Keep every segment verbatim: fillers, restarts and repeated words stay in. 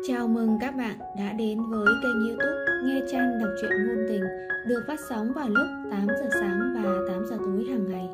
Chào mừng các bạn đã đến với kênh YouTube Nghe Chan đọc truyện ngôn tình, được phát sóng vào lúc tám giờ sáng và tám giờ tối hàng ngày.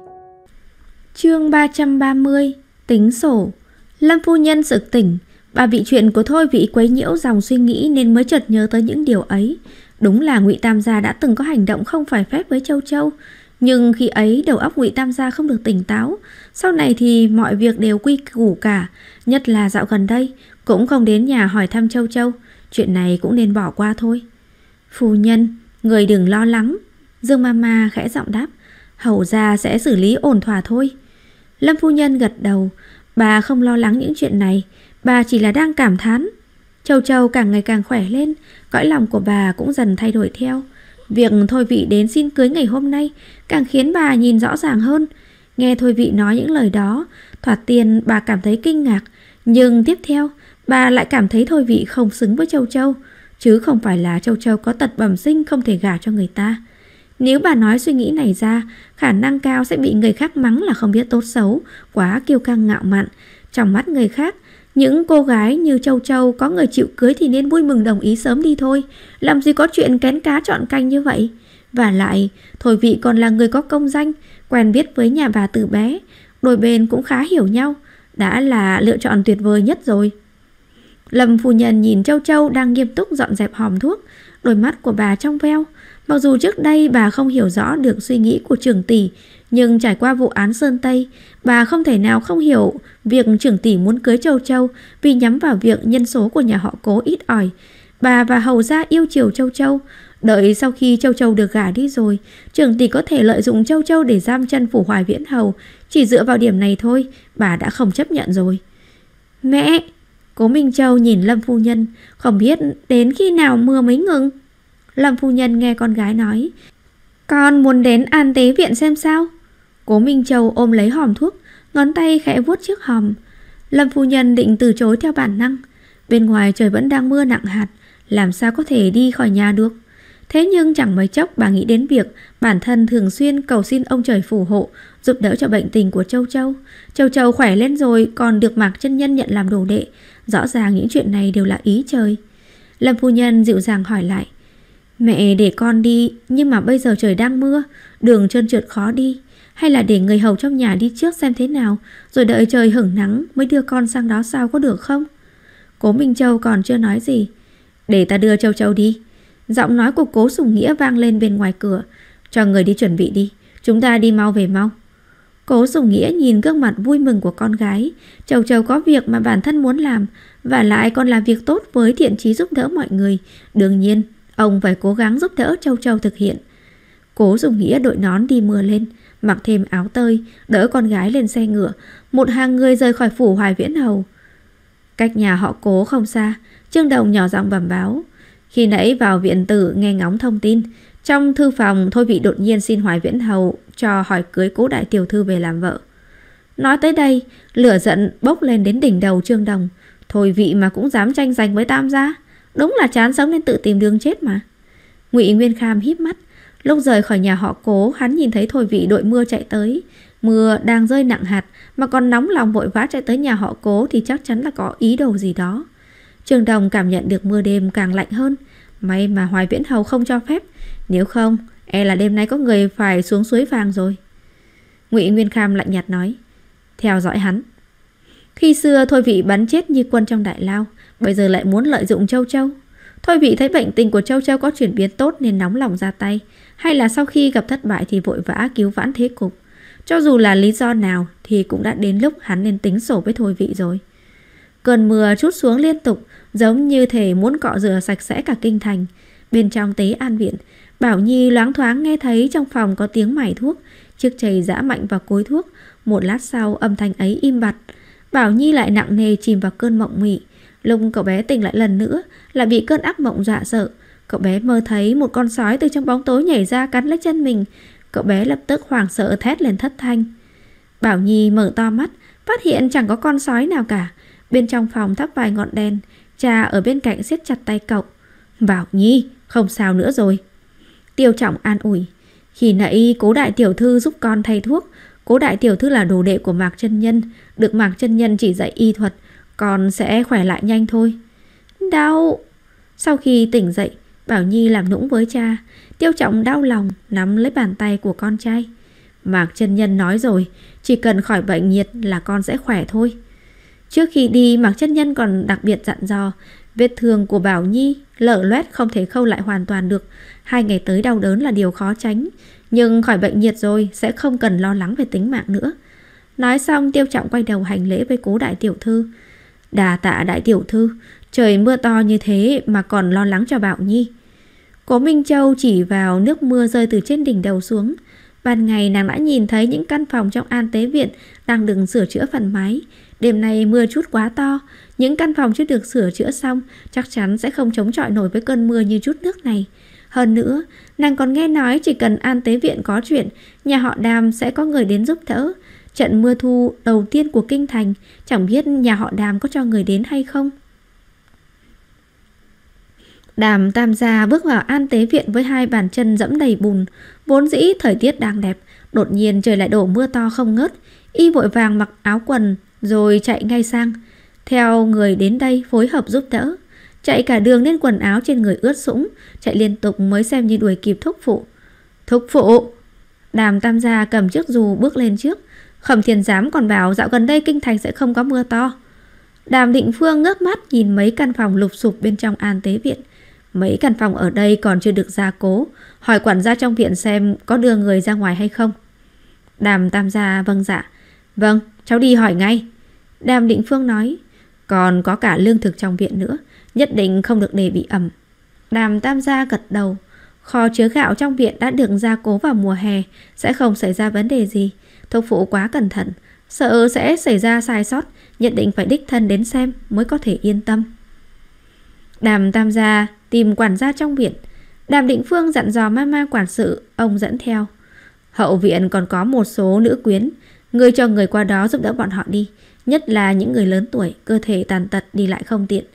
Chương ba trăm ba mươi. Tính sổ. Lâm phu nhân sực tỉnh. Bà bị chuyện của Thôi Vị quấy nhiễu dòng suy nghĩ nên mới chợt nhớ tới những điều ấy. Đúng là Ngụy Tam gia đã từng có hành động không phải phép với Châu Châu, nhưng khi ấy đầu óc Ngụy Tam gia không được tỉnh táo. Sau này thì mọi việc đều quy củ cả, nhất là dạo gần đây cũng không đến nhà hỏi thăm Châu Châu. Chuyện này cũng nên bỏ qua thôi. Phu nhân, người đừng lo lắng. Dương Mama khẽ giọng đáp. Hầu gia sẽ xử lý ổn thỏa thôi. Lâm phu nhân gật đầu. Bà không lo lắng những chuyện này, bà chỉ là đang cảm thán. Châu Châu càng ngày càng khỏe lên, cõi lòng của bà cũng dần thay đổi theo. Việc Thôi Vị đến xin cưới ngày hôm nay càng khiến bà nhìn rõ ràng hơn. Nghe Thôi Vị nói những lời đó, thoạt tiên bà cảm thấy kinh ngạc, nhưng tiếp theo bà lại cảm thấy Thôi Vị không xứng với Châu Châu, chứ không phải là Châu Châu có tật bẩm sinh không thể gả cho người ta. Nếu bà nói suy nghĩ này ra, khả năng cao sẽ bị người khác mắng là không biết tốt xấu, quá kiêu căng ngạo mạn. Trong mắt người khác, những cô gái như Châu Châu có người chịu cưới thì nên vui mừng đồng ý sớm đi thôi, làm gì có chuyện kén cá chọn canh như vậy. Và lại, Thôi Vị còn là người có công danh, quen biết với nhà bà từ bé, đôi bên cũng khá hiểu nhau, đã là lựa chọn tuyệt vời nhất rồi. Lâm phu nhân nhìn Châu Châu đang nghiêm túc dọn dẹp hòm thuốc, đôi mắt của bà trong veo. Mặc dù trước đây bà không hiểu rõ được suy nghĩ của trưởng tỷ, nhưng trải qua vụ án Sơn Tây, bà không thể nào không hiểu việc trưởng tỷ muốn cưới Châu Châu vì nhắm vào việc nhân số của nhà họ Cố ít ỏi. Bà và hầu gia yêu chiều Châu Châu, đợi sau khi Châu Châu được gả đi rồi, trưởng tỷ có thể lợi dụng Châu Châu để giam chân phủ Hoài Viễn hầu. Chỉ dựa vào điểm này thôi, bà đã không chấp nhận rồi. Mẹ! Cố Minh Châu nhìn Lâm phu nhân, không biết đến khi nào mưa mới ngừng. Lâm phu nhân nghe con gái nói, con muốn đến An Tế Viện xem sao. Cố Minh Châu ôm lấy hòm thuốc, ngón tay khẽ vuốt chiếc hòm. Lâm phu nhân định từ chối theo bản năng. Bên ngoài trời vẫn đang mưa nặng hạt, làm sao có thể đi khỏi nhà được. Thế nhưng chẳng mấy chốc bà nghĩ đến việc bản thân thường xuyên cầu xin ông trời phù hộ, giúp đỡ cho bệnh tình của Châu Châu. Châu Châu khỏe lên rồi còn được Mạc chân nhân nhận làm đồ đệ. Rõ ràng những chuyện này đều là ý trời. Lâm phu nhân dịu dàng hỏi lại, mẹ để con đi, nhưng mà bây giờ trời đang mưa, đường trơn trượt khó đi. Hay là để người hầu trong nhà đi trước xem thế nào, rồi đợi trời hửng nắng mới đưa con sang đó sao, có được không? Cố Minh Châu còn chưa nói gì. Để ta đưa Châu Châu đi. Giọng nói của Cố Sùng Nghĩa vang lên bên ngoài cửa. Cho người đi chuẩn bị đi, chúng ta đi mau về mau. Cố Sùng Nghĩa nhìn gương mặt vui mừng của con gái. Châu Châu có việc mà bản thân muốn làm, và lại còn làm việc tốt với thiện chí giúp đỡ mọi người. Đương nhiên ông phải cố gắng giúp đỡ Châu Châu thực hiện. Cố Sùng Nghĩa đội nón đi mưa lên, mặc thêm áo tơi, đỡ con gái lên xe ngựa. Một hàng người rời khỏi phủ Hoài Viễn hầu. Cách nhà họ Cố không xa, Trương Đồng nhỏ giọng bẩm báo. Khi nãy vào viện tử nghe ngóng thông tin, trong thư phòng Thôi Vị đột nhiên xin Hoài Viễn hầu cho hỏi cưới Cố đại tiểu thư về làm vợ. Nói tới đây, lửa giận bốc lên đến đỉnh đầu Trương Đồng. Thôi Vị mà cũng dám tranh giành với Tam gia, đúng là chán sống nên tự tìm đường chết mà. Ngụy Nguyên Kham híp mắt. Lúc rời khỏi nhà họ Cố, hắn nhìn thấy Thôi Vị đội mưa chạy tới. Mưa đang rơi nặng hạt mà còn nóng lòng vội vã chạy tới nhà họ Cố thì chắc chắn là có ý đồ gì đó. Trương Đồng cảm nhận được mưa đêm càng lạnh hơn. May mà Hoài Viễn hầu không cho phép, nếu không e là đêm nay có người phải xuống suối vàng rồi. Ngụy Nguyên Kham lạnh nhạt nói, theo dõi hắn. Khi xưa Thôi Vị bắn chết như quân trong đại lao, bây giờ lại muốn lợi dụng Châu Châu. Thôi Vị thấy bệnh tình của Châu Châu có chuyển biến tốt nên nóng lòng ra tay, hay là sau khi gặp thất bại thì vội vã cứu vãn thế cục. Cho dù là lý do nào thì cũng đã đến lúc hắn nên tính sổ với Thôi Vị rồi. Cơn mưa trút xuống liên tục, giống như thể muốn cọ rửa sạch sẽ cả kinh thành. Bên trong Tế An Viện, Bảo Nhi loáng thoáng nghe thấy trong phòng có tiếng mải thuốc, chiếc chày giã mạnh vào cối thuốc. Một lát sau âm thanh ấy im bặt. Bảo Nhi lại nặng nề chìm vào cơn mộng mị. Lúc cậu bé tỉnh lại lần nữa lại bị cơn ác mộng dọa sợ. Cậu bé mơ thấy một con sói từ trong bóng tối nhảy ra cắn lấy chân mình. Cậu bé lập tức hoảng sợ thét lên thất thanh. Bảo Nhi mở to mắt, phát hiện chẳng có con sói nào cả. Bên trong phòng thắp vài ngọn đèn. Cha ở bên cạnh siết chặt tay cậu. Bảo Nhi, không sao nữa rồi. Tiêu Trọng an ủi. Khi nãy Cố đại tiểu thư giúp con thay thuốc. Cố đại tiểu thư là đồ đệ của Mạc chân nhân, được Mạc chân nhân chỉ dạy y thuật, con sẽ khỏe lại nhanh thôi. đau. Sau khi tỉnh dậy, Bảo Nhi làm nũng với cha. Tiêu Trọng đau lòng nắm lấy bàn tay của con trai. Mạc chân nhân nói rồi, chỉ cần khỏi bệnh nhiệt là con sẽ khỏe thôi. Trước khi đi, Mạc chân nhân còn đặc biệt dặn dò, vết thương của Bảo Nhi lở loét không thể khâu lại hoàn toàn được. Hai ngày tới đau đớn là điều khó tránh, nhưng khỏi bệnh nhiệt rồi sẽ không cần lo lắng về tính mạng nữa. Nói xong, Tiêu Trọng quay đầu hành lễ với Cố đại tiểu thư. Đà tạ đại tiểu thư, trời mưa to như thế mà còn lo lắng cho Bảo Nhi. Cố Minh Châu chỉ vào nước mưa rơi từ trên đỉnh đầu xuống. Ban ngày nàng đã nhìn thấy những căn phòng trong An Tế Viện đang được sửa chữa phần mái. Đêm nay mưa chút quá to, những căn phòng chưa được sửa chữa xong chắc chắn sẽ không chống chọi nổi với cơn mưa như chút nước này. Hơn nữa, nàng còn nghe nói chỉ cần An Tế Viện có chuyện, nhà họ Đàm sẽ có người đến giúp đỡ. Trận mưa thu đầu tiên của kinh thành, chẳng biết nhà họ Đàm có cho người đến hay không. Đàm Tam gia bước vào An Tế Viện với hai bàn chân dẫm đầy bùn. Vốn dĩ thời tiết đang đẹp, đột nhiên trời lại đổ mưa to không ngớt. Y vội vàng mặc áo quần rồi chạy ngay sang, theo người đến đây phối hợp giúp đỡ. Chạy cả đường nên quần áo trên người ướt sũng, chạy liên tục mới xem như đuổi kịp thúc phụ. Thúc phụ! Đàm Tam gia cầm chiếc dù bước lên trước. Khẩm Thiền Giám còn bảo dạo gần đây kinh thành sẽ không có mưa to. Đàm Định Phương ngước mắt nhìn mấy căn phòng lụp xụp bên trong An Tế Viện. Mấy căn phòng ở đây còn chưa được gia cố, hỏi quản gia trong viện xem có đưa người ra ngoài hay không. Đàm Tam gia vâng dạ. Vâng, cháu đi hỏi ngay. Đàm Định Phương nói. Còn có cả lương thực trong viện nữa, nhất định không được để bị ẩm. Đàm Tam gia gật đầu. Kho chứa gạo trong viện đã được gia cố vào mùa hè, sẽ không xảy ra vấn đề gì. Thúc phụ quá cẩn thận, sợ sẽ xảy ra sai sót, nhất định phải đích thân đến xem mới có thể yên tâm. Đàm Tam gia tìm quản gia trong viện. Đàm Định Phương dặn dò mama quản sự, ông dẫn theo. Hậu viện còn có một số nữ quyến, người cho người qua đó giúp đỡ bọn họ đi, nhất là những người lớn tuổi, cơ thể tàn tật đi lại không tiện.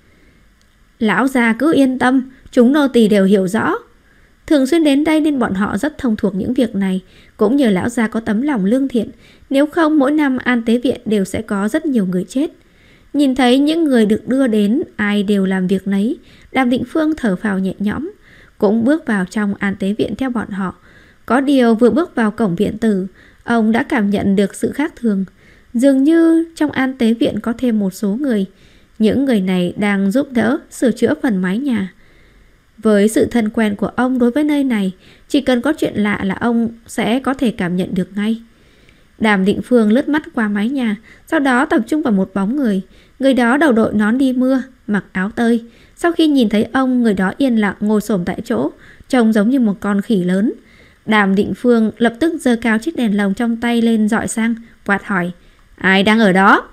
Lão gia cứ yên tâm, chúng nô tỳ đều hiểu rõ. Thường xuyên đến đây nên bọn họ rất thông thuộc những việc này. Cũng nhờ lão gia có tấm lòng lương thiện, nếu không mỗi năm An Tế Viện đều sẽ có rất nhiều người chết. Nhìn thấy những người được đưa đến ai đều làm việc nấy, Đàm Định Phương thở phào nhẹ nhõm, cũng bước vào trong An Tế Viện theo bọn họ. Có điều vừa bước vào cổng viện tử, ông đã cảm nhận được sự khác thường. Dường như trong An Tế Viện có thêm một số người. Những người này đang giúp đỡ sửa chữa phần mái nhà. Với sự thân quen của ông đối với nơi này, chỉ cần có chuyện lạ là ông sẽ có thể cảm nhận được ngay. Đàm Định Phương lướt mắt qua mái nhà, sau đó tập trung vào một bóng người. Người đó đầu đội nón đi mưa, mặc áo tơi. Sau khi nhìn thấy ông, người đó yên lặng ngồi xổm tại chỗ, trông giống như một con khỉ lớn. Đàm Định Phương lập tức giơ cao chiếc đèn lồng trong tay lên dọi sang, quát hỏi: Ai đang ở đó?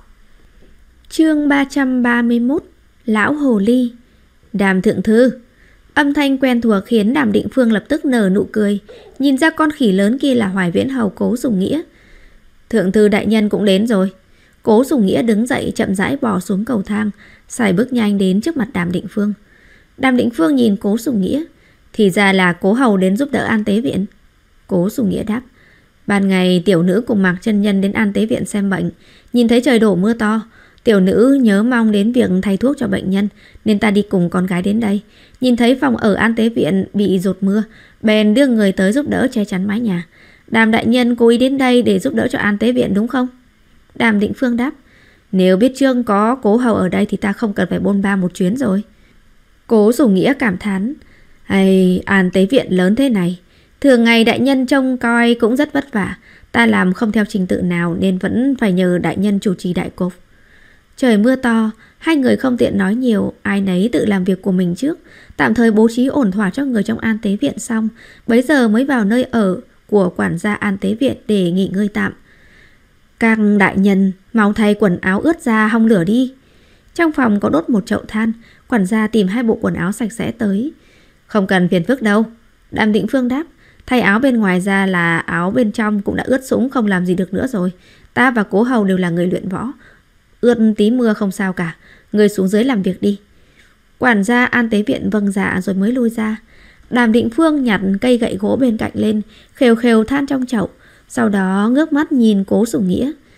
Chương ba trăm ba mươi mốt. Lão Hồ Ly. Đàm thượng thư. Âm thanh quen thuộc khiến Đàm Định Phương lập tức nở nụ cười, nhìn ra con khỉ lớn kia là Hoài Viễn Hầu Cố Sùng Nghĩa. Thượng thư đại nhân cũng đến rồi. Cố Sùng Nghĩa đứng dậy chậm rãi bò xuống cầu thang, sải bước nhanh đến trước mặt Đàm Định Phương. Đàm Định Phương nhìn Cố Sùng Nghĩa. Thì ra là Cố hầu đến giúp đỡ An Tế Viện. Cố Sùng Nghĩa đáp. Ban ngày tiểu nữ cùng Mạc chân nhân đến An Tế Viện xem bệnh, nhìn thấy trời đổ mưa to, tiểu nữ nhớ mong đến việc thay thuốc cho bệnh nhân, nên ta đi cùng con gái đến đây. Nhìn thấy phòng ở An Tế Viện bị dột mưa, bèn đưa người tới giúp đỡ che chắn mái nhà. Đàm đại nhân cố ý đến đây để giúp đỡ cho An Tế Viện đúng không? Đàm Định Phương đáp. Nếu biết trước có Cố hầu ở đây thì ta không cần phải bôn ba một chuyến rồi. Cố Sùng Nghĩa cảm thán. Hay, An Tế Viện lớn thế này, thường ngày đại nhân trông coi cũng rất vất vả. Ta làm không theo trình tự nào nên vẫn phải nhờ đại nhân chủ trì đại cục. Trời mưa to, hai người không tiện nói nhiều, ai nấy tự làm việc của mình trước. Tạm thời bố trí ổn thỏa cho người trong An Tế Viện xong, bấy giờ mới vào nơi ở của quản gia An Tế Viện để nghỉ ngơi tạm. Các đại nhân mau thay quần áo ướt ra hong lửa đi. Trong phòng có đốt một chậu than, quản gia tìm hai bộ quần áo sạch sẽ tới. Không cần phiền phức đâu. Đàm Định Phương đáp. Thay áo bên ngoài ra là áo bên trong cũng đã ướt sũng không làm gì được nữa rồi. Ta và Cố hầu đều là người luyện võ, ướt tí mưa không sao cả. Người xuống dưới làm việc đi. Quản gia An Tế Viện vâng dạ rồi mới lui ra. Đàm Định Phương nhặt cây gậy gỗ bên cạnh lên, khều khều than trong chậu, sau đó ngước mắt nhìn Cố Sùng Nghĩa.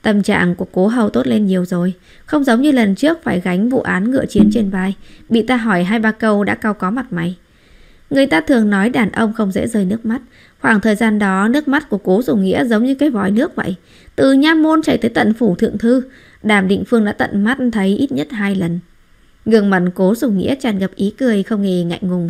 Tâm trạng của Cố Hầu tốt lên nhiều rồi, không giống như lần trước phải gánh vụ án ngựa chiến trên vai, bị ta hỏi hai ba câu đã cau có mặt mày. Người ta thường nói đàn ông không dễ rơi nước mắt. Khoảng thời gian đó nước mắt của Cố Dùng Nghĩa giống như cái vòi nước vậy, từ nha môn chảy tới tận phủ thượng thư. Đàm Định Phương đã tận mắt thấy ít nhất hai lần. Gương mặt Cố Dùng Nghĩa tràn ngập ý cười không hề ngại ngùng.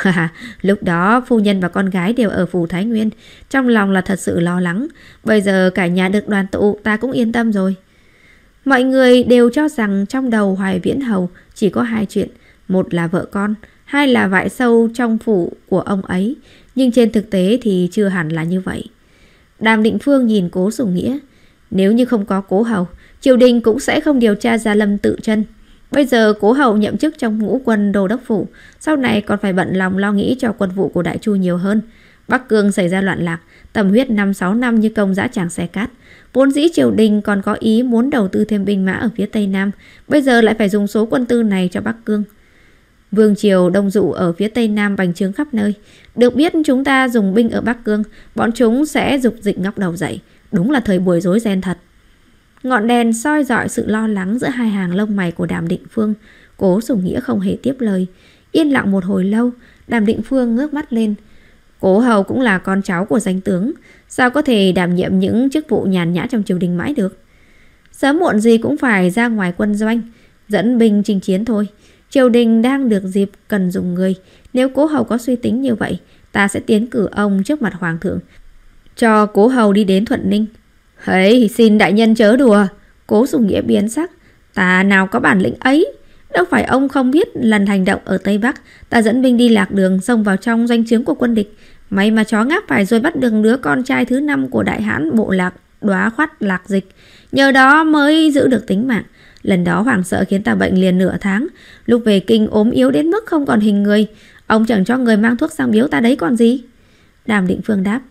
Lúc đó phu nhân và con gái đều ở phủ Thái Nguyên, trong lòng là thật sự lo lắng. Bây giờ cả nhà được đoàn tụ, ta cũng yên tâm rồi. Mọi người đều cho rằng trong đầu Hoài Viễn Hầu chỉ có hai chuyện, một là vợ con, hai là vại sâu trong phủ của ông ấy. Nhưng trên thực tế thì chưa hẳn là như vậy. Đàm Định Phương nhìn Cố Dùng Nghĩa. Nếu như không có Cố Hầu, triều đình cũng sẽ không điều tra ra Lâm Tự Chân. Bây giờ Cố Hầu nhậm chức trong ngũ quân đô đốc phủ, sau này còn phải bận lòng lo nghĩ cho quân vụ của Đại Chu nhiều hơn. Bắc Cương xảy ra loạn lạc, tầm huyết năm sáu năm như công dã tràng xe cát. Vốn dĩ triều đình còn có ý muốn đầu tư thêm binh mã ở phía Tây Nam, bây giờ lại phải dùng số quân tư này cho Bắc Cương. Vương triều đông dụ ở phía Tây Nam bành trướng khắp nơi. Được biết chúng ta dùng binh ở Bắc Cương, bọn chúng sẽ dục dịch ngóc đầu dậy. Đúng là thời buổi rối ren thật. Ngọn đèn soi rọi sự lo lắng giữa hai hàng lông mày của Đàm Định Phương. Cố Dùng Nghĩa không hề tiếp lời. Yên lặng một hồi lâu, Đàm Định Phương ngước mắt lên. Cố Hầu cũng là con cháu của danh tướng, sao có thể đảm nhiệm những chức vụ nhàn nhã trong triều đình mãi được. Sớm muộn gì cũng phải ra ngoài quân doanh, dẫn binh chinh chiến thôi. Triều đình đang được dịp cần dùng người. Nếu Cố Hầu có suy tính như vậy, ta sẽ tiến cử ông trước mặt hoàng thượng, cho Cố Hầu đi đến Thuận Ninh. Hấy, xin đại nhân chớ đùa. Cố Dùng Nghĩa biến sắc. Ta nào có bản lĩnh ấy. Đâu phải ông không biết lần hành động ở Tây Bắc, ta dẫn binh đi lạc đường xông vào trong doanh trướng của quân địch. May mà chó ngáp phải rồi bắt được đứa con trai thứ năm của đại hãn bộ lạc Đóa Khoát Lạc Dịch. Nhờ đó mới giữ được tính mạng. Lần đó hoảng sợ khiến ta bệnh liền nửa tháng. Lúc về kinh ốm yếu đến mức không còn hình người. Ông chẳng cho người mang thuốc sang biếu ta đấy còn gì. Đàm Định Phương đáp.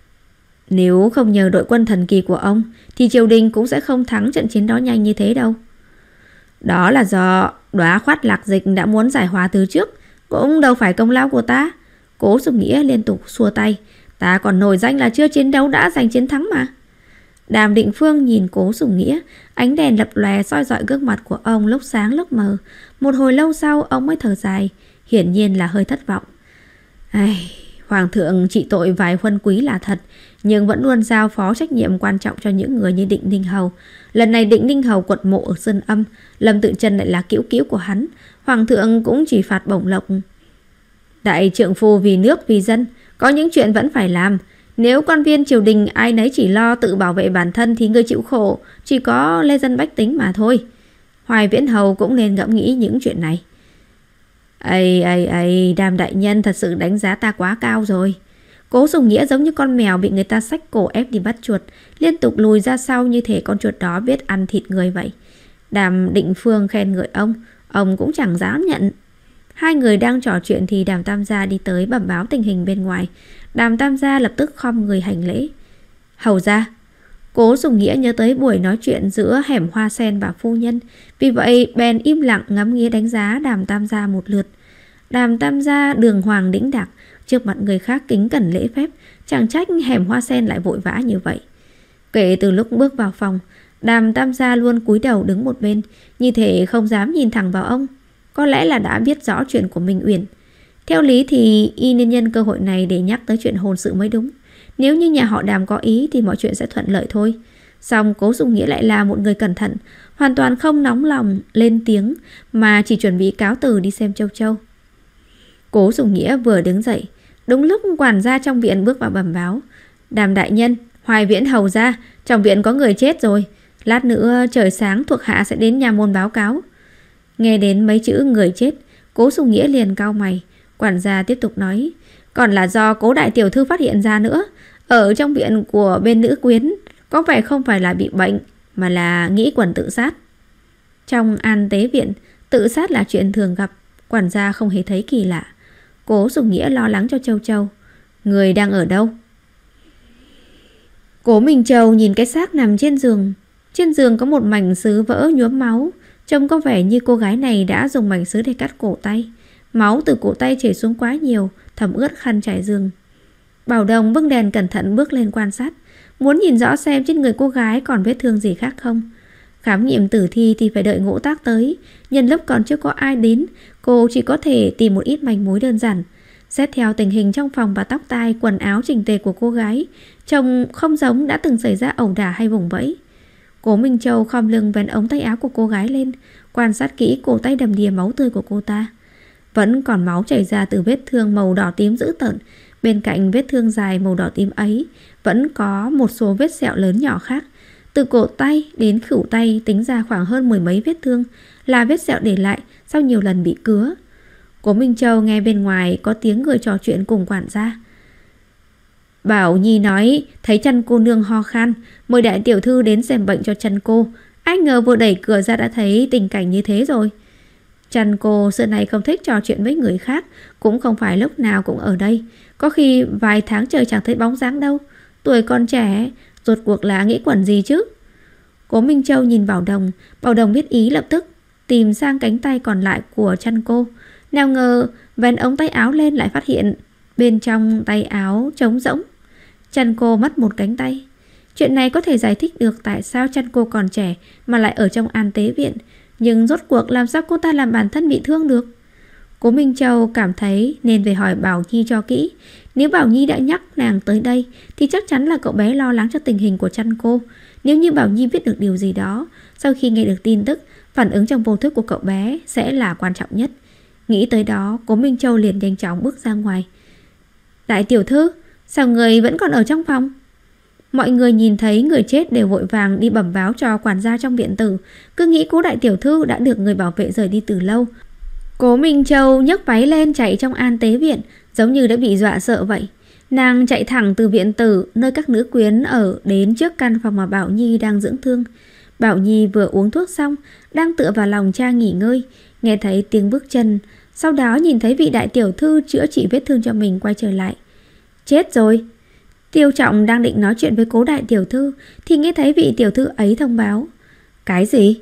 Nếu không nhờ đội quân thần kỳ của ông thì triều đình cũng sẽ không thắng trận chiến đó nhanh như thế đâu. Đó là do Đóa Khoát Lạc Dịch đã muốn giải hòa từ trước, cũng đâu phải công lao của ta. Cố Dùng Nghĩa liên tục xua tay. Ta còn nổi danh là chưa chiến đấu đã giành chiến thắng mà. Đàm Định Phương nhìn Cố Dùng Nghĩa, ánh đèn lập lòe soi rọi gương mặt của ông lúc sáng lúc mờ. Một hồi lâu sau ông mới thở dài, hiển nhiên là hơi thất vọng. Ai, hoàng thượng trị tội vài huân quý là thật, nhưng vẫn luôn giao phó trách nhiệm quan trọng cho những người như Định Ninh Hầu. Lần này Định Ninh Hầu quật mộ ở Sơn Âm, Lâm Tự Chân lại là cữu cữu của hắn. Hoàng thượng cũng chỉ phạt bổng lộc. Đại trượng phu vì nước vì dân, có những chuyện vẫn phải làm. Nếu quan viên triều đình ai nấy chỉ lo tự bảo vệ bản thân thì người chịu khổ chỉ có lê dân bách tính mà thôi. Hoài Viễn Hầu cũng nên ngẫm nghĩ những chuyện này. Ây ây ây, Đàm đại nhân thật sự đánh giá ta quá cao rồi. Cố Dùng Nghĩa giống như con mèo bị người ta xách cổ ép đi bắt chuột, liên tục lùi ra sau như thể con chuột đó biết ăn thịt người vậy. Đàm Định Phương khen ngợi ông, ông cũng chẳng dám nhận. Hai người đang trò chuyện thì Đàm Tam Gia đi tới bẩm báo tình hình bên ngoài. Đàm Tam Gia lập tức khom người hành lễ. Hầu gia. Cố Dùng Nghĩa nhớ tới buổi nói chuyện giữa Hẻm Hoa Sen và phu nhân, vì vậy bèn im lặng ngắm nghía đánh giá Đàm Tam Gia một lượt. Đàm Tam Gia đường hoàng đĩnh đạc, trước mặt người khác kính cẩn lễ phép, chẳng trách Hẻm Hoa Sen lại vội vã như vậy. Kể từ lúc bước vào phòng, Đàm Tam Gia luôn cúi đầu đứng một bên, như thể không dám nhìn thẳng vào ông. Có lẽ là đã biết rõ chuyện của Minh Uyển. Theo lý thì y nên nhân cơ hội này để nhắc tới chuyện hôn sự mới đúng. Nếu như nhà họ Đàm có ý thì mọi chuyện sẽ thuận lợi thôi. Song Cố Dùng Nghĩa lại là một người cẩn thận, hoàn toàn không nóng lòng lên tiếng mà chỉ chuẩn bị cáo từ đi xem Châu Châu. Cố Dùng Nghĩa vừa đứng dậy, đúng lúc quản gia trong viện bước vào bẩm báo. Đàm đại nhân, Hoài Viễn Hầu gia, trong viện có người chết rồi. Lát nữa trời sáng thuộc hạ sẽ đến nhà môn báo cáo. Nghe đến mấy chữ người chết, Cố Dùng Nghĩa liền cau mày. Quản gia tiếp tục nói, còn là do Cố đại tiểu thư phát hiện ra nữa. Ở trong viện của bên nữ quyến, có vẻ không phải là bị bệnh, mà là nghĩ quẩn tự sát. Trong An Tế viện, tự sát là chuyện thường gặp, quản gia không hề thấy kỳ lạ. Cố Dùng Nghĩa lo lắng cho Châu Châu. Người đang ở đâu? Cố Minh Châu nhìn cái xác nằm trên giường. Trên giường có một mảnh sứ vỡ nhuốm máu. Trông có vẻ như cô gái này đã dùng mảnh sứ để cắt cổ tay. Máu từ cổ tay chảy xuống quá nhiều, thấm ướt khăn trải giường. Bảo Đồng bưng đèn cẩn thận bước lên quan sát. muốn nhìn rõ xem trên người cô gái còn vết thương gì khác không. Khám nghiệm tử thi thì phải đợi Ngũ Tác tới. Nhân lúc còn chưa có ai đến, cô chỉ có thể tìm một ít manh mối đơn giản. Xét theo tình hình trong phòng và tóc tai, quần áo chỉnh tề của cô gái, trông không giống đã từng xảy ra ẩu đả hay vùng vẫy. Cố Minh Châu khom lưng vén ống tay áo của cô gái lên, quan sát kỹ cổ tay đầm đìa máu tươi của cô ta. Vẫn còn máu chảy ra từ vết thương màu đỏ tím dữ tợn. Bên cạnh vết thương dài màu đỏ tím ấy vẫn có một số vết sẹo lớn nhỏ khác. Từ cổ tay đến khuỷu tay tính ra khoảng hơn mười mấy vết thương, là vết sẹo để lại sau nhiều lần bị cứa. Cố Minh Châu nghe bên ngoài có tiếng người trò chuyện cùng quản gia. Bảo Nhi nói thấy Chân cô nương ho khan, mời đại tiểu thư đến xem bệnh cho Chân cô. Ai ngờ vừa đẩy cửa ra đã thấy tình cảnh như thế rồi. Chân cô xưa này không thích trò chuyện với người khác, cũng không phải lúc nào cũng ở đây. Có khi vài tháng trời chẳng thấy bóng dáng đâu. Tuổi còn trẻ, rốt cuộc là nghĩ quẩn gì chứ? Cố Minh Châu nhìn Bảo Đồng. Bảo Đồng biết ý lập tức tìm sang cánh tay còn lại của Chân cô. Nào ngờ vén ống tay áo lên lại phát hiện bên trong tay áo trống rỗng. Chân cô mất một cánh tay. Chuyện này có thể giải thích được tại sao Chân cô còn trẻ mà lại ở trong an tế viện. Nhưng rốt cuộc làm sao cô ta làm bản thân bị thương được? Cố Minh Châu cảm thấy nên về hỏi Bảo Nhi cho kỹ. Nếu Bảo Nhi đã nhắc nàng tới đây thì chắc chắn là cậu bé lo lắng cho tình hình của Chân cô. Nếu như Bảo Nhi biết được điều gì đó, sau khi nghe được tin tức, phản ứng trong vô thức của cậu bé sẽ là quan trọng nhất. Nghĩ tới đó, Cố Minh Châu liền nhanh chóng bước ra ngoài. Đại tiểu thư, sao người vẫn còn ở trong phòng? Mọi người nhìn thấy người chết đều vội vàng đi bẩm báo cho quản gia trong viện tử, cứ nghĩ Cố đại tiểu thư đã được người bảo vệ rời đi từ lâu. Cố Minh Châu nhấc váy lên chạy trong an tế viện, giống như đã bị dọa sợ vậy. Nàng chạy thẳng từ viện tử nơi các nữ quyến ở đến trước căn phòng mà Bảo Nhi đang dưỡng thương. Bảo Nhi vừa uống thuốc xong, đang tựa vào lòng cha nghỉ ngơi, nghe thấy tiếng bước chân, sau đó nhìn thấy vị đại tiểu thư chữa trị vết thương cho mình quay trở lại. Chết rồi! Tiêu Trọng đang định nói chuyện với Cố đại tiểu thư thì nghe thấy vị tiểu thư ấy thông báo. Cái gì?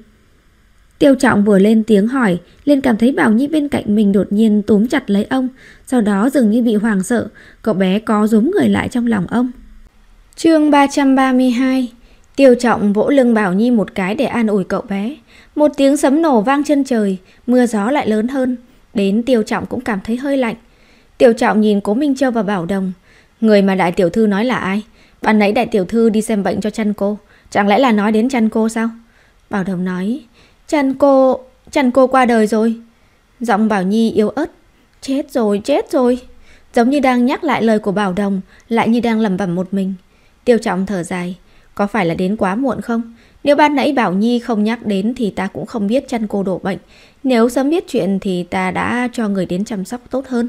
Tiêu Trọng vừa lên tiếng hỏi, liền cảm thấy Bảo Nhi bên cạnh mình đột nhiên túm chặt lấy ông, sau đó dường như bị hoảng sợ, cậu bé có rúm người lại trong lòng ông. Chương ba trăm ba mươi hai. Tiêu Trọng vỗ lưng Bảo Nhi một cái để an ủi cậu bé. Một tiếng sấm nổ vang chân trời, mưa gió lại lớn hơn, đến Tiêu Trọng cũng cảm thấy hơi lạnh. Tiêu Trọng nhìn Cố Minh Châu và Bảo Đồng. Người mà đại tiểu thư nói là ai? Ban nãy đại tiểu thư đi xem bệnh cho Chân cô, chẳng lẽ là nói đến Chân cô sao? Bảo Đồng nói, Chân cô, Chân cô qua đời rồi. Giọng Bảo Nhi yếu ớt. Chết rồi, chết rồi. Giống như đang nhắc lại lời của Bảo Đồng, lại như đang lẩm bẩm một mình. Tiêu Trọng thở dài. Có phải là đến quá muộn không? Nếu ban nãy Bảo Nhi không nhắc đến thì ta cũng không biết Chân cô đổ bệnh. Nếu sớm biết chuyện thì ta đã cho người đến chăm sóc tốt hơn.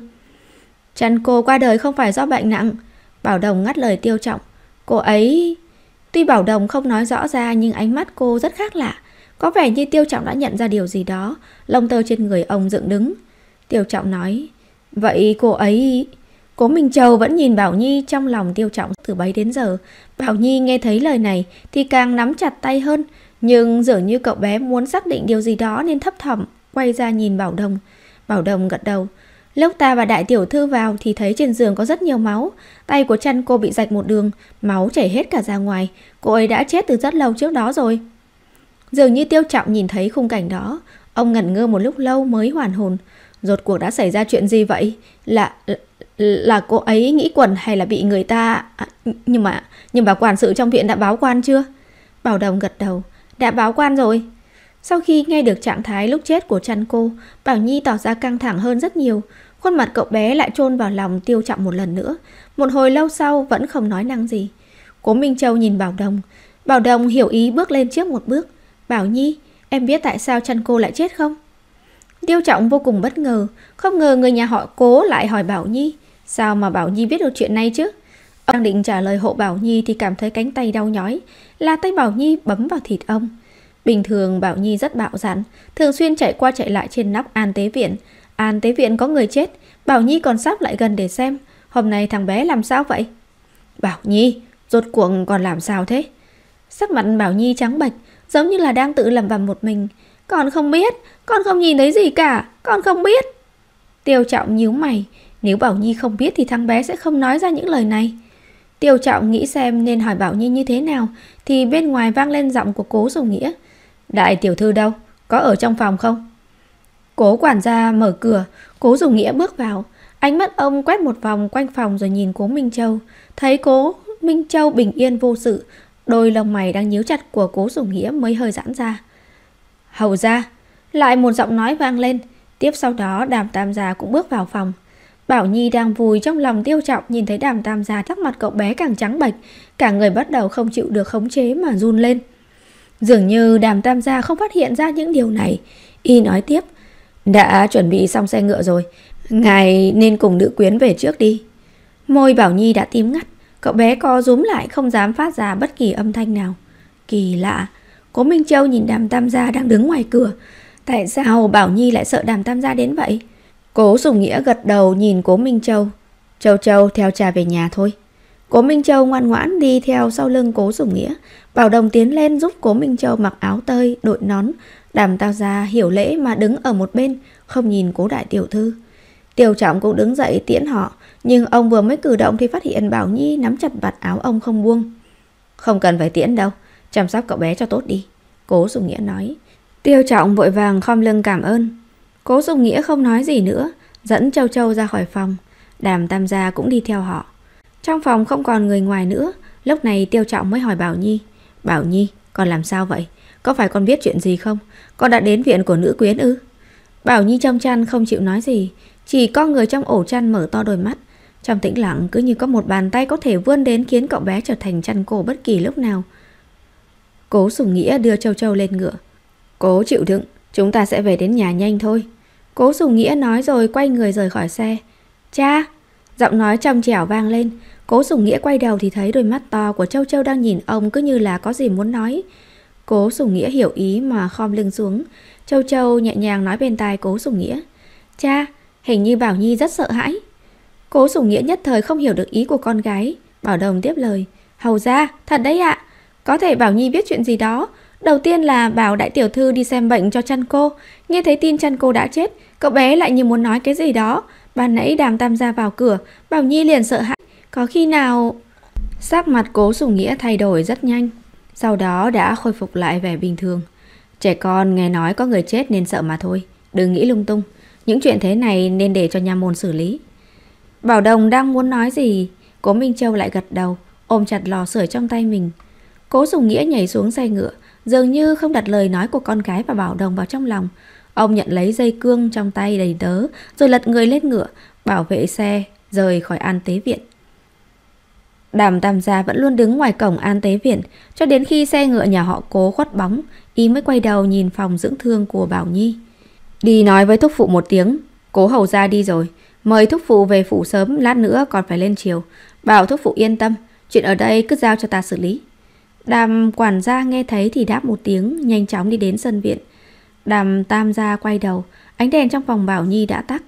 Chân cô qua đời không phải do bệnh nặng. Bảo Đồng ngắt lời Tiêu Trọng. Cô ấy... Tuy Bảo Đồng không nói rõ ra nhưng ánh mắt cô rất khác lạ. Có vẻ như Tiêu Trọng đã nhận ra điều gì đó. Lông tơ trên người ông dựng đứng. Tiêu Trọng nói, vậy cô ấy... Cố Minh Châu vẫn nhìn Bảo Nhi trong lòng Tiêu Trọng từ bấy đến giờ. Bảo Nhi nghe thấy lời này thì càng nắm chặt tay hơn, nhưng dường như cậu bé muốn xác định điều gì đó nên thấp thỏm quay ra nhìn Bảo Đồng. Bảo Đồng gật đầu. Lúc ta và đại tiểu thư vào thì thấy trên giường có rất nhiều máu. Tay của Chân cô bị rạch một đường, máu chảy hết cả ra ngoài. Cô ấy đã chết từ rất lâu trước đó rồi. Dường như Tiêu Trọng nhìn thấy khung cảnh đó, ông ngẩn ngơ một lúc lâu mới hoàn hồn. Rốt cuộc đã xảy ra chuyện gì vậy? Là... Là cô ấy nghĩ quẩn hay là bị người ta... À, nhưng mà nhưng bà quản sự trong viện đã báo quan chưa? Bảo Đồng gật đầu. Đã báo quan rồi. Sau khi nghe được trạng thái lúc chết của Chân cô, Bảo Nhi tỏ ra căng thẳng hơn rất nhiều. Khuôn mặt cậu bé lại chôn vào lòng Tiêu Trọng một lần nữa. Một hồi lâu sau vẫn không nói năng gì. Cố Minh Châu nhìn Bảo Đồng. Bảo Đồng hiểu ý bước lên trước một bước. Bảo Nhi, em biết tại sao Chân cô lại chết không? Tiêu Trọng vô cùng bất ngờ. Không ngờ người nhà họ Cố lại hỏi Bảo Nhi. Sao mà Bảo Nhi biết được chuyện này chứ? Ông đang định trả lời hộ Bảo Nhi thì cảm thấy cánh tay đau nhói. Là tay Bảo Nhi bấm vào thịt ông. Bình thường Bảo Nhi rất bạo dạn, thường xuyên chạy qua chạy lại trên nóc an tế viện. An tế viện có người chết, Bảo Nhi còn sắp lại gần để xem. Hôm nay thằng bé làm sao vậy? Bảo Nhi, rốt cuộc còn làm sao thế? Sắc mặt Bảo Nhi trắng bệch, giống như là đang tự lẩm bẩm một mình. Con không biết, con không nhìn thấy gì cả, con không biết. Tiêu Trọng nhíu mày. Nếu Bảo Nhi không biết thì thằng bé sẽ không nói ra những lời này. Tiêu Trọng nghĩ xem nên hỏi Bảo Nhi như thế nào, thì bên ngoài vang lên giọng của Cố Sùng Nghĩa. Đại tiểu thư đâu? Có ở trong phòng không? Cố quản gia mở cửa, Cố Sùng Nghĩa bước vào. Ánh mắt ông quét một vòng quanh phòng rồi nhìn Cố Minh Châu. Thấy Cố Minh Châu bình yên vô sự, đôi lông mày đang nhíu chặt của Cố Sùng Nghĩa mới hơi giãn ra. Hầu ra, lại một giọng nói vang lên. Tiếp sau đó Đàm Tam Gia cũng bước vào phòng. Bảo Nhi đang vùi trong lòng Tiêu Trọng, nhìn thấy Đàm Tam Gia, sắc mặt cậu bé càng trắng bệch, cả người bắt đầu không chịu được khống chế mà run lên. Dường như Đàm Tam Gia không phát hiện ra những điều này. Y nói tiếp, đã chuẩn bị xong xe ngựa rồi, ngài nên cùng nữ quyến về trước đi. Môi Bảo Nhi đã tím ngắt, cậu bé co rúm lại không dám phát ra bất kỳ âm thanh nào. Kỳ lạ, Cố Minh Châu nhìn Đàm Tam Gia đang đứng ngoài cửa. Tại sao Bảo Nhi lại sợ Đàm Tam Gia đến vậy? Cố Sùng Nghĩa gật đầu nhìn Cố Minh Châu. Châu Châu theo cha về nhà thôi. Cố Minh Châu ngoan ngoãn đi theo sau lưng Cố Sùng Nghĩa. Bảo Đồng tiến lên giúp Cố Minh Châu mặc áo tơi, đội nón. Đàm Tam Gia hiểu lễ mà đứng ở một bên, không nhìn Cố đại tiểu thư. Tiêu Trọng cũng đứng dậy tiễn họ, nhưng ông vừa mới cử động thì phát hiện Bảo Nhi nắm chặt vạt áo ông không buông. Không cần phải tiễn đâu, chăm sóc cậu bé cho tốt đi, Cố Sùng Nghĩa nói. Tiêu Trọng vội vàng khom lưng cảm ơn. Cố Sùng Nghĩa không nói gì nữa, dẫn Châu Châu ra khỏi phòng. Đàm Tam Gia cũng đi theo họ. Trong phòng không còn người ngoài nữa. Lúc này Tiêu Trọng mới hỏi Bảo Nhi, Bảo Nhi, con làm sao vậy? Có phải con biết chuyện gì không? Con đã đến viện của nữ quyến ư? Bảo Nhi trong chăn không chịu nói gì, chỉ có người trong ổ chăn mở to đôi mắt. Trong tĩnh lặng cứ như có một bàn tay có thể vươn đến khiến cậu bé trở thành chăn cổ bất kỳ lúc nào. Cố Sùng Nghĩa đưa Châu Châu lên ngựa. Cố chịu đựng, chúng ta sẽ về đến nhà nhanh thôi. Cố Sùng Nghĩa nói rồi quay người rời khỏi xe. Cha! Giọng nói trong trẻo vang lên. Cố Sùng Nghĩa quay đầu thì thấy đôi mắt to của Châu Châu đang nhìn ông, cứ như là có gì muốn nói. Cố Sùng Nghĩa hiểu ý mà khom lưng xuống. Châu Châu nhẹ nhàng nói bên tai Cố Sùng Nghĩa, cha, hình như Bảo Nhi rất sợ hãi. Cố Sùng Nghĩa nhất thời không hiểu được ý của con gái. Bảo Đồng tiếp lời, hầu ra, thật đấy ạ. Có thể Bảo Nhi biết chuyện gì đó. Đầu tiên là bảo đại tiểu thư đi xem bệnh cho chăn cô. Nghe thấy tin chăn cô đã chết, cậu bé lại như muốn nói cái gì đó. Ban nãy Đàm Tam Gia vào cửa, Bảo Nhi liền sợ hãi. Có khi nào... Sắc mặt Cố Sùng Nghĩa thay đổi rất nhanh, sau đó đã khôi phục lại vẻ bình thường. Trẻ con nghe nói có người chết nên sợ mà thôi, đừng nghĩ lung tung. Những chuyện thế này nên để cho nha môn xử lý. Bảo Đồng đang muốn nói gì, Cố Minh Châu lại gật đầu, ôm chặt lò sưởi trong tay mình. Cố Sùng Nghĩa nhảy xuống xe ngựa, dường như không đặt lời nói của con gái và Bảo Đồng vào trong lòng. Ông nhận lấy dây cương trong tay đầy tớ, rồi lật người lên ngựa, bảo vệ xe rời khỏi An Tế Viện. Đàm Tam Gia vẫn luôn đứng ngoài cổng An Tế Viện, cho đến khi xe ngựa nhà họ Cố khuất bóng, y mới quay đầu nhìn phòng dưỡng thương của Bảo Nhi. Đi nói với thúc phụ một tiếng, Cố hầu gia đi rồi, mời thúc phụ về phủ sớm, lát nữa còn phải lên chiều. Bảo thúc phụ yên tâm, chuyện ở đây cứ giao cho ta xử lý. Đàm quản gia nghe thấy thì đáp một tiếng, nhanh chóng đi đến sân viện. Đàm Tam Gia quay đầu, ánh đèn trong phòng Bảo Nhi đã tắt.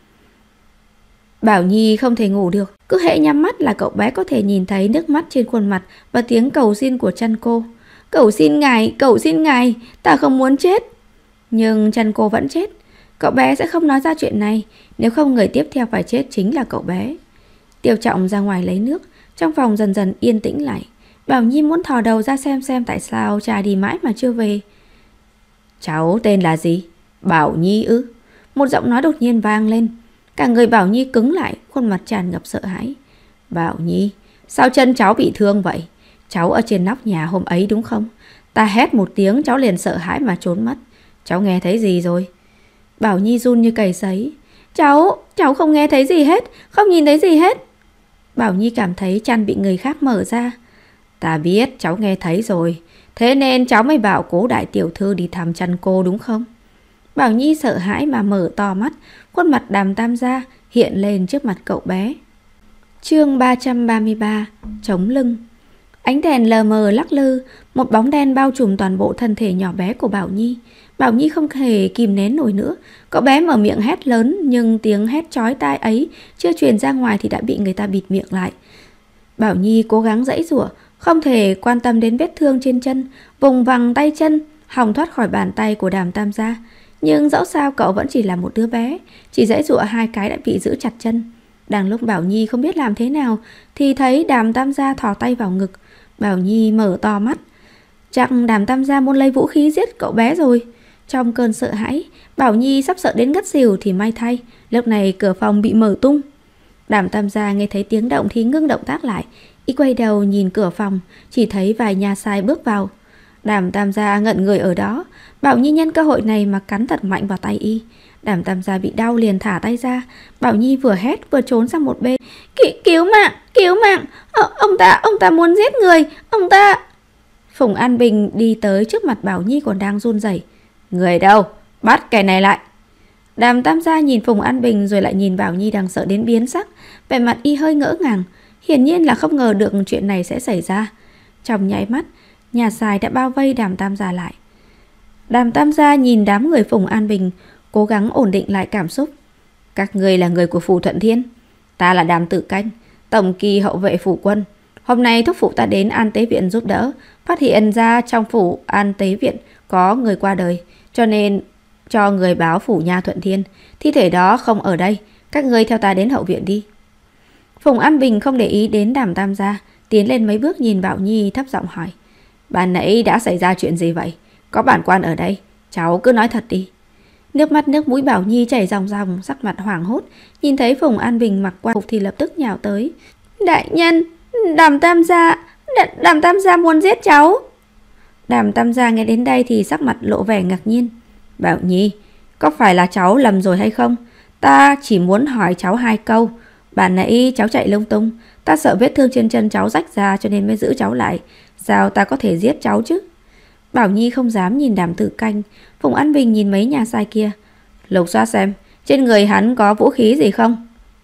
Bảo Nhi không thể ngủ được, cứ hễ nhắm mắt là cậu bé có thể nhìn thấy nước mắt trên khuôn mặt và tiếng cầu xin của chăn cô. Cầu xin ngài, cầu xin ngài, ta không muốn chết. Nhưng chăn cô vẫn chết. Cậu bé sẽ không nói ra chuyện này, nếu không người tiếp theo phải chết chính là cậu bé. Tiêu Trọng ra ngoài lấy nước, trong phòng dần dần yên tĩnh lại. Bảo Nhi muốn thò đầu ra xem xem tại sao cha đi mãi mà chưa về. Cháu tên là gì? Bảo Nhi ư? Một giọng nói đột nhiên vang lên. Cả người Bảo Nhi cứng lại, khuôn mặt tràn ngập sợ hãi. Bảo Nhi, sao chân cháu bị thương vậy? Cháu ở trên nóc nhà hôm ấy đúng không? Ta hét một tiếng cháu liền sợ hãi mà trốn mất. Cháu nghe thấy gì rồi? Bảo Nhi run như cầy sấy. Cháu, cháu không nghe thấy gì hết, không nhìn thấy gì hết. Bảo Nhi cảm thấy chăn bị người khác mở ra. Ta biết cháu nghe thấy rồi, thế nên cháu mới bảo Cố đại tiểu thư đi thăm chăn cô đúng không? Bảo Nhi sợ hãi mà mở to mắt, khuôn mặt Đàm Tam Gia hiện lên trước mặt cậu bé. Chương ba trăm ba mươi ba, chống lưng. Ánh đèn lờ mờ lắc lư, một bóng đen bao trùm toàn bộ thân thể nhỏ bé của Bảo Nhi. Bảo Nhi không thể kìm nén nổi nữa, cậu bé mở miệng hét lớn, nhưng tiếng hét chói tai ấy chưa truyền ra ngoài thì đã bị người ta bịt miệng lại. Bảo Nhi cố gắng giãy giụa, không thể quan tâm đến vết thương trên chân, vùng vằng tay chân, hòng thoát khỏi bàn tay của Đàm Tam Gia. Nhưng dẫu sao cậu vẫn chỉ là một đứa bé, chỉ giãy giụa hai cái đã bị giữ chặt chân. Đang lúc Bảo Nhi không biết làm thế nào thì thấy Đàm Tam Gia thò tay vào ngực. Bảo Nhi mở to mắt. Chắc Đàm Tam Gia muốn lấy vũ khí giết cậu bé rồi. Trong cơn sợ hãi, Bảo Nhi sắp sợ đến ngất xỉu thì may thay, lúc này cửa phòng bị mở tung. Đàm Tam Gia nghe thấy tiếng động thì ngưng động tác lại. Y quay đầu nhìn cửa phòng, chỉ thấy vài nha sai bước vào. Đàm Tam Gia ngẩn người ở đó. Bảo Nhi nhân cơ hội này mà cắn thật mạnh vào tay y. Đàm Tam Gia bị đau liền thả tay ra. Bảo Nhi vừa hét vừa trốn sang một bên. Ki cứu mạng, cứu mạng, ờ, ông ta, ông ta muốn giết người, ông ta. Phùng An Bình đi tới trước mặt Bảo Nhi còn đang run rẩy. Người đâu? Bắt kẻ này lại. Đàm Tam Gia nhìn Phùng An Bình rồi lại nhìn Bảo Nhi đang sợ đến biến sắc. Vẻ mặt y hơi ngỡ ngàng, hiển nhiên là không ngờ được chuyện này sẽ xảy ra. Trong nháy mắt, nhà xài đã bao vây Đàm Tam Gia lại. Đàm Tam Gia nhìn đám người Phùng An Bình, cố gắng ổn định lại cảm xúc. Các người là người của phủ Thuận Thiên, ta là Đàm Tử Canh, tổng kỳ hậu vệ phủ quân. Hôm nay thúc phụ ta đến An Tế Viện giúp đỡ, phát hiện ra trong phủ An Tế Viện có người qua đời, cho nên cho người báo phủ nha Thuận Thiên. Thi thể đó không ở đây, các người theo ta đến hậu viện đi. Phùng An Bình không để ý đến Đàm Tam Gia, tiến lên mấy bước nhìn Bảo Nhi thấp giọng hỏi. Ban nãy đã xảy ra chuyện gì vậy? Có bản quan ở đây, cháu cứ nói thật đi. Nước mắt nước mũi Bảo Nhi chảy ròng ròng, sắc mặt hoảng hốt. Nhìn thấy Phùng An Bình mặc quan phục thì lập tức nhào tới. Đại nhân, Đàm Tam Gia, Đàm Tam Gia muốn giết cháu. Đàm Tam Gia nghe đến đây thì sắc mặt lộ vẻ ngạc nhiên. Bảo Nhi, có phải là cháu lầm rồi hay không? Ta chỉ muốn hỏi cháu hai câu. Bạn nãy cháu chạy lung tung, ta sợ vết thương trên chân cháu rách ra cho nên mới giữ cháu lại. Sao ta có thể giết cháu chứ? Bảo Nhi không dám nhìn Đàm Tử Canh. Phùng An Bình nhìn mấy nhà sai kia. Lục soát xem, trên người hắn có vũ khí gì không?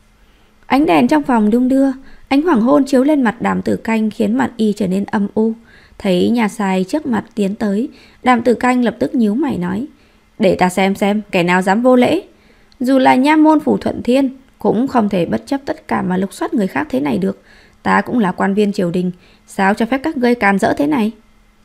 Ánh đèn trong phòng đung đưa, ánh hoàng hôn chiếu lên mặt Đàm Tử Canh khiến mặt y trở nên âm u. Thấy nhà sai trước mặt tiến tới, Đàm Tử Canh lập tức nhíu mày nói. Để ta xem xem kẻ nào dám vô lễ. Dù là nha môn phủ Thuận Thiên cũng không thể bất chấp tất cả mà lục soát người khác thế này được. Ta cũng là quan viên triều đình, sao cho phép các ngươi càn rỡ thế này?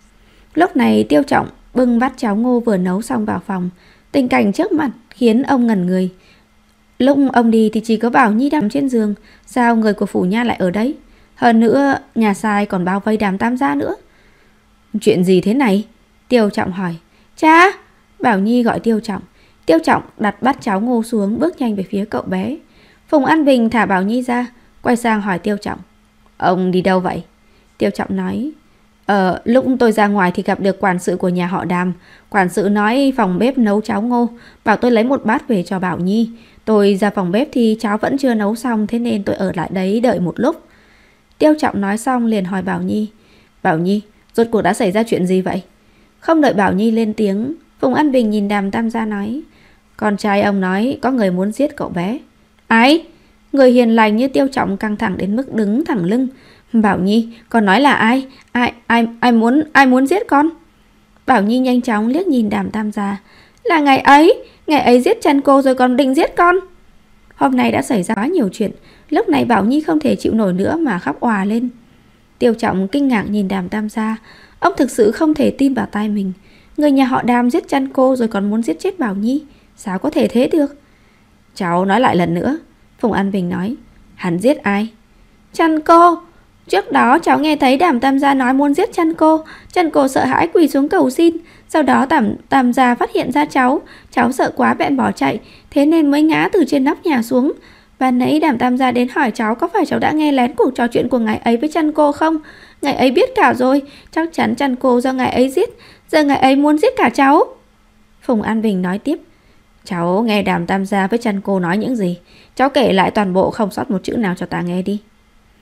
Lúc này Tiêu Trọng bưng bát cháo ngô vừa nấu xong vào phòng. Tình cảnh trước mặt khiến ông ngẩn người. Lúc ông đi thì chỉ có Bảo Nhi nằm trên giường. Sao người của phủ nha lại ở đấy? Hơn nữa nhà sai còn bao vây Đàm Tam Gia nữa. Chuyện gì thế này? Tiêu Trọng hỏi. Cha! Bảo Nhi gọi Tiêu Trọng. Tiêu Trọng đặt bát cháo ngô xuống, bước nhanh về phía cậu bé. Phùng An Bình thả Bảo Nhi ra, quay sang hỏi Tiêu Trọng. Ông đi đâu vậy? Tiêu Trọng nói. Ờ, lúc tôi ra ngoài thì gặp được quản sự của nhà họ Đàm. Quản sự nói phòng bếp nấu cháo ngô, bảo tôi lấy một bát về cho Bảo Nhi. Tôi ra phòng bếp thì cháo vẫn chưa nấu xong, thế nên tôi ở lại đấy đợi một lúc. Tiêu Trọng nói xong liền hỏi Bảo Nhi. Bảo Nhi, rốt cuộc đã xảy ra chuyện gì vậy? Không đợi Bảo Nhi lên tiếng, Phùng An Bình nhìn Đàm Tam Gia nói. Con trai ông nói có người muốn giết cậu bé. Ai? Người hiền lành như Tiêu Trọng căng thẳng đến mức đứng thẳng lưng. Bảo Nhi, con nói là ai? Ai ai ai muốn ai muốn giết con? Bảo Nhi nhanh chóng liếc nhìn Đàm Tam Gia. Là ngày ấy, ngày ấy giết chân cô rồi còn định giết con. Hôm nay đã xảy ra quá nhiều chuyện, lúc này Bảo Nhi không thể chịu nổi nữa mà khóc òa lên. Tiêu Trọng kinh ngạc nhìn Đàm Tam Gia. Ông thực sự không thể tin vào tai mình. Người nhà họ Đàm giết chân cô rồi còn muốn giết chết Bảo Nhi, sao có thể thế được? Cháu nói lại lần nữa. Phùng An Bình nói. Hắn giết ai? Chân cô. Trước đó cháu nghe thấy Đàm Tam Gia nói muốn giết chân cô. Chân cô sợ hãi quỳ xuống cầu xin. Sau đó Đàm Tam Gia phát hiện ra cháu. Cháu sợ quá bèn bỏ chạy, thế nên mới ngã từ trên nóc nhà xuống. Và nãy Đàm Tam Gia đến hỏi cháu có phải cháu đã nghe lén cuộc trò chuyện của ngài ấy với chân cô không. Ngài ấy biết cả rồi. Chắc chắn chân cô do ngài ấy giết. Giờ ngài ấy muốn giết cả cháu. Phùng An Bình nói tiếp. Cháu nghe Đàm Tam Gia với chân cô nói những gì? Cháu kể lại toàn bộ không sót một chữ nào cho ta nghe đi.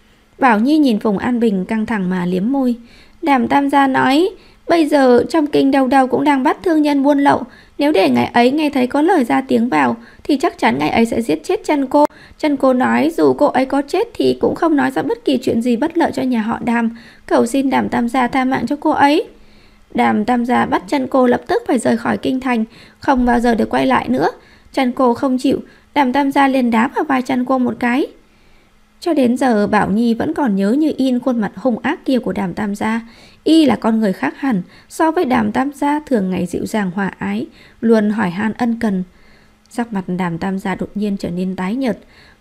Bảo Nhi nhìn Phùng An Bình căng thẳng mà liếm môi. Đàm Tam Gia nói, bây giờ trong kinh đầu đầu cũng đang bắt thương nhân buôn lậu. Nếu để ngài ấy nghe thấy có lời ra tiếng vào thì chắc chắn ngài ấy sẽ giết chết chân cô. Chân cô nói dù cô ấy có chết thì cũng không nói ra bất kỳ chuyện gì bất lợi cho nhà họ Đàm. Cầu xin Đàm Tam Gia tha mạng cho cô ấy. Đàm Tam Gia bắt chân cô lập tức phải rời khỏi kinh thành, không bao giờ được quay lại nữa. Chân cô không chịu, Đàm Tam Gia liền đá vào vai chân cô một cái. Cho đến giờ Bảo Nhi vẫn còn nhớ như in khuôn mặt hung ác kia của Đàm Tam Gia. Y là con người khác hẳn so với Đàm Tam Gia thường ngày dịu dàng hòa ái, luôn hỏi han ân cần. Sắc mặt Đàm Tam Gia đột nhiên trở nên tái nhợt.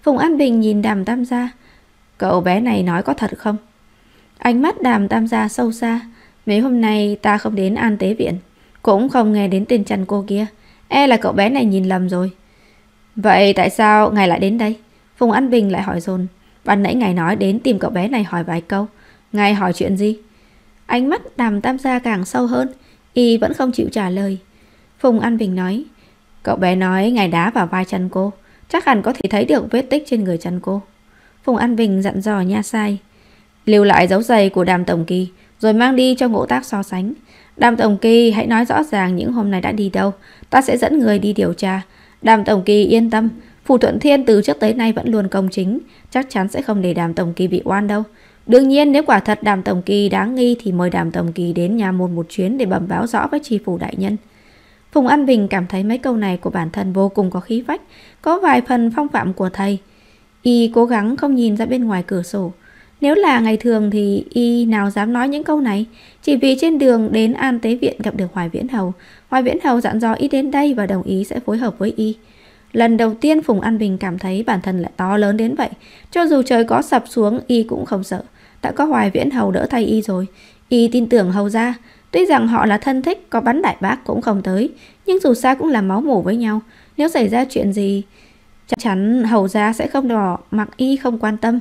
Phùng An Bình nhìn Đàm Tam Gia. Cậu bé này nói có thật không? Ánh mắt Đàm Tam Gia sâu xa. Mấy hôm nay ta không đến An Tế Viện, cũng không nghe đến tên chăn cô kia. E là cậu bé này nhìn lầm rồi. Vậy tại sao ngài lại đến đây? Phùng An Bình lại hỏi dồn. Ban nãy ngài nói đến tìm cậu bé này hỏi vài câu. Ngài hỏi chuyện gì? Ánh mắt Đàm Tam Gia càng sâu hơn. Y vẫn không chịu trả lời. Phùng An Bình nói, cậu bé nói ngài đá vào vai chân cô, chắc hẳn có thể thấy được vết tích trên người chân cô. Phùng An Bình dặn dò Nha Sai, lưu lại dấu giày của Đàm Tổng Kỳ rồi mang đi cho Ngộ Tác so sánh. Đàm Tổng Kỳ hãy nói rõ ràng những hôm nay đã đi đâu, ta sẽ dẫn người đi điều tra. Đàm Tổng Kỳ yên tâm, Phù Thuận Thiên từ trước tới nay vẫn luôn công chính, chắc chắn sẽ không để Đàm Tổng Kỳ bị oan đâu. Đương nhiên nếu quả thật Đàm Tổng Kỳ đáng nghi thì mời Đàm Tổng Kỳ đến nha môn một chuyến để bẩm báo rõ với tri phủ đại nhân. Phùng An Bình cảm thấy mấy câu này của bản thân vô cùng có khí phách, có vài phần phong phạm của thầy. Y cố gắng không nhìn ra bên ngoài cửa sổ. Nếu là ngày thường thì Y nào dám nói những câu này. Chỉ vì trên đường đến An Tế Viện gặp được Hoài Viễn Hầu, Hoài Viễn Hầu dặn dò Y đến đây và đồng ý sẽ phối hợp với Y. Lần đầu tiên Phùng An Bình cảm thấy bản thân lại to lớn đến vậy. Cho dù trời có sập xuống Y cũng không sợ. Đã có Hoài Viễn Hầu đỡ thay Y rồi. Y tin tưởng Hầu gia. Tuy rằng họ là thân thích, có bắn đại bác cũng không tới, nhưng dù sao cũng là máu mủ với nhau. Nếu xảy ra chuyện gì, chắc chắn Hầu gia sẽ không đỏ mặc Y không quan tâm.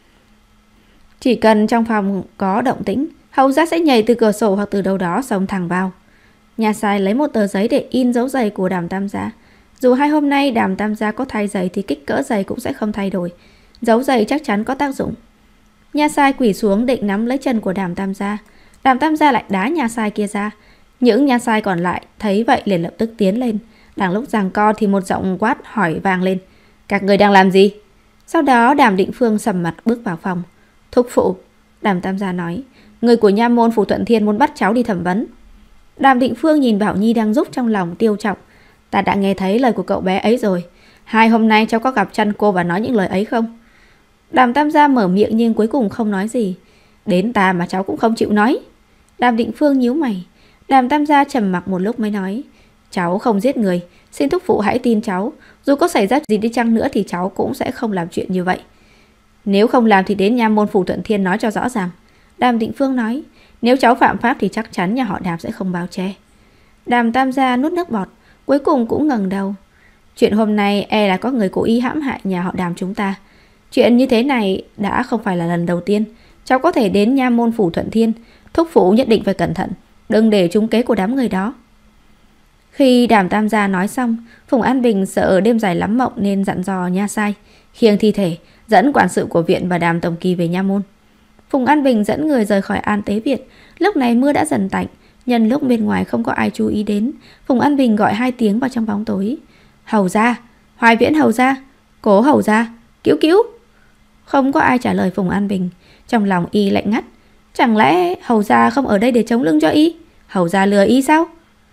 Chỉ cần trong phòng có động tĩnh, Hầu gia sẽ nhảy từ cửa sổ hoặc từ đâu đó xông thẳng vào. Nhà Sai lấy một tờ giấy để in dấu giày của Đàm Tam Gia. Dù hai hôm nay Đàm Tam Gia có thay giày thì kích cỡ giày cũng sẽ không thay đổi. Dấu giày chắc chắn có tác dụng. Nhà Sai quỳ xuống định nắm lấy chân của Đàm Tam Gia. Đàm Tam Gia lại đá Nha Sai kia ra. Những Nha Sai còn lại thấy vậy liền lập tức tiến lên. Đang lúc giằng co thì một giọng quát hỏi vang lên, các người đang làm gì? Sau đó Đàm Định Phương sầm mặt bước vào phòng. Thúc phụ, Đàm Tam Gia nói, người của nha môn Phù Thuận Thiên muốn bắt cháu đi thẩm vấn. Đàm Định Phương nhìn Bảo Nhi đang giúp trong lòng tiêu trọng. Ta đã nghe thấy lời của cậu bé ấy rồi. Hai hôm nay cháu có gặp chân cô và nói những lời ấy không? Đàm Tam Gia mở miệng nhưng cuối cùng không nói gì. Đến ta mà cháu cũng không chịu nói. Đàm Định Phương nhíu mày. Đàm Tam Gia trầm mặc một lúc mới nói, cháu không giết người, xin thúc phụ hãy tin cháu. Dù có xảy ra gì đi chăng nữa thì cháu cũng sẽ không làm chuyện như vậy. Nếu không làm thì đến nha môn Phù Thuận Thiên nói cho rõ ràng. Đàm Định Phương nói, nếu cháu phạm pháp thì chắc chắn nhà họ Đàm sẽ không bao che. Đàm Tam Gia nuốt nước bọt, cuối cùng cũng ngẩng đầu. Chuyện hôm nay e là có người cố ý hãm hại nhà họ Đàm chúng ta. Chuyện như thế này đã không phải là lần đầu tiên. Cháu có thể đến nha môn Phù Thuận Thiên, thúc phụ nhất định phải cẩn thận, đừng để trúng kế của đám người đó. Khi Đàm Tam Gia nói xong, Phùng An Bình sợ đêm dài lắm mộng nên dặn dò Nha Sai khiêng thi thể, dẫn quản sự của viện và Đàm Tổng Kỳ về nha môn. Phùng An Bình dẫn người rời khỏi An Tế Viện. Lúc này mưa đã dần tạnh, nhân lúc bên ngoài không có ai chú ý đến, Phùng An Bình gọi hai tiếng vào trong bóng tối. Hầu gia, Hoài Viễn Hầu gia, Cố Hầu gia, cứu cứu. Không có ai trả lời Phùng An Bình. Trong lòng Y lạnh ngắt. Chẳng lẽ Hầu gia không ở đây để chống lưng cho Y? Hầu gia lừa Y sao?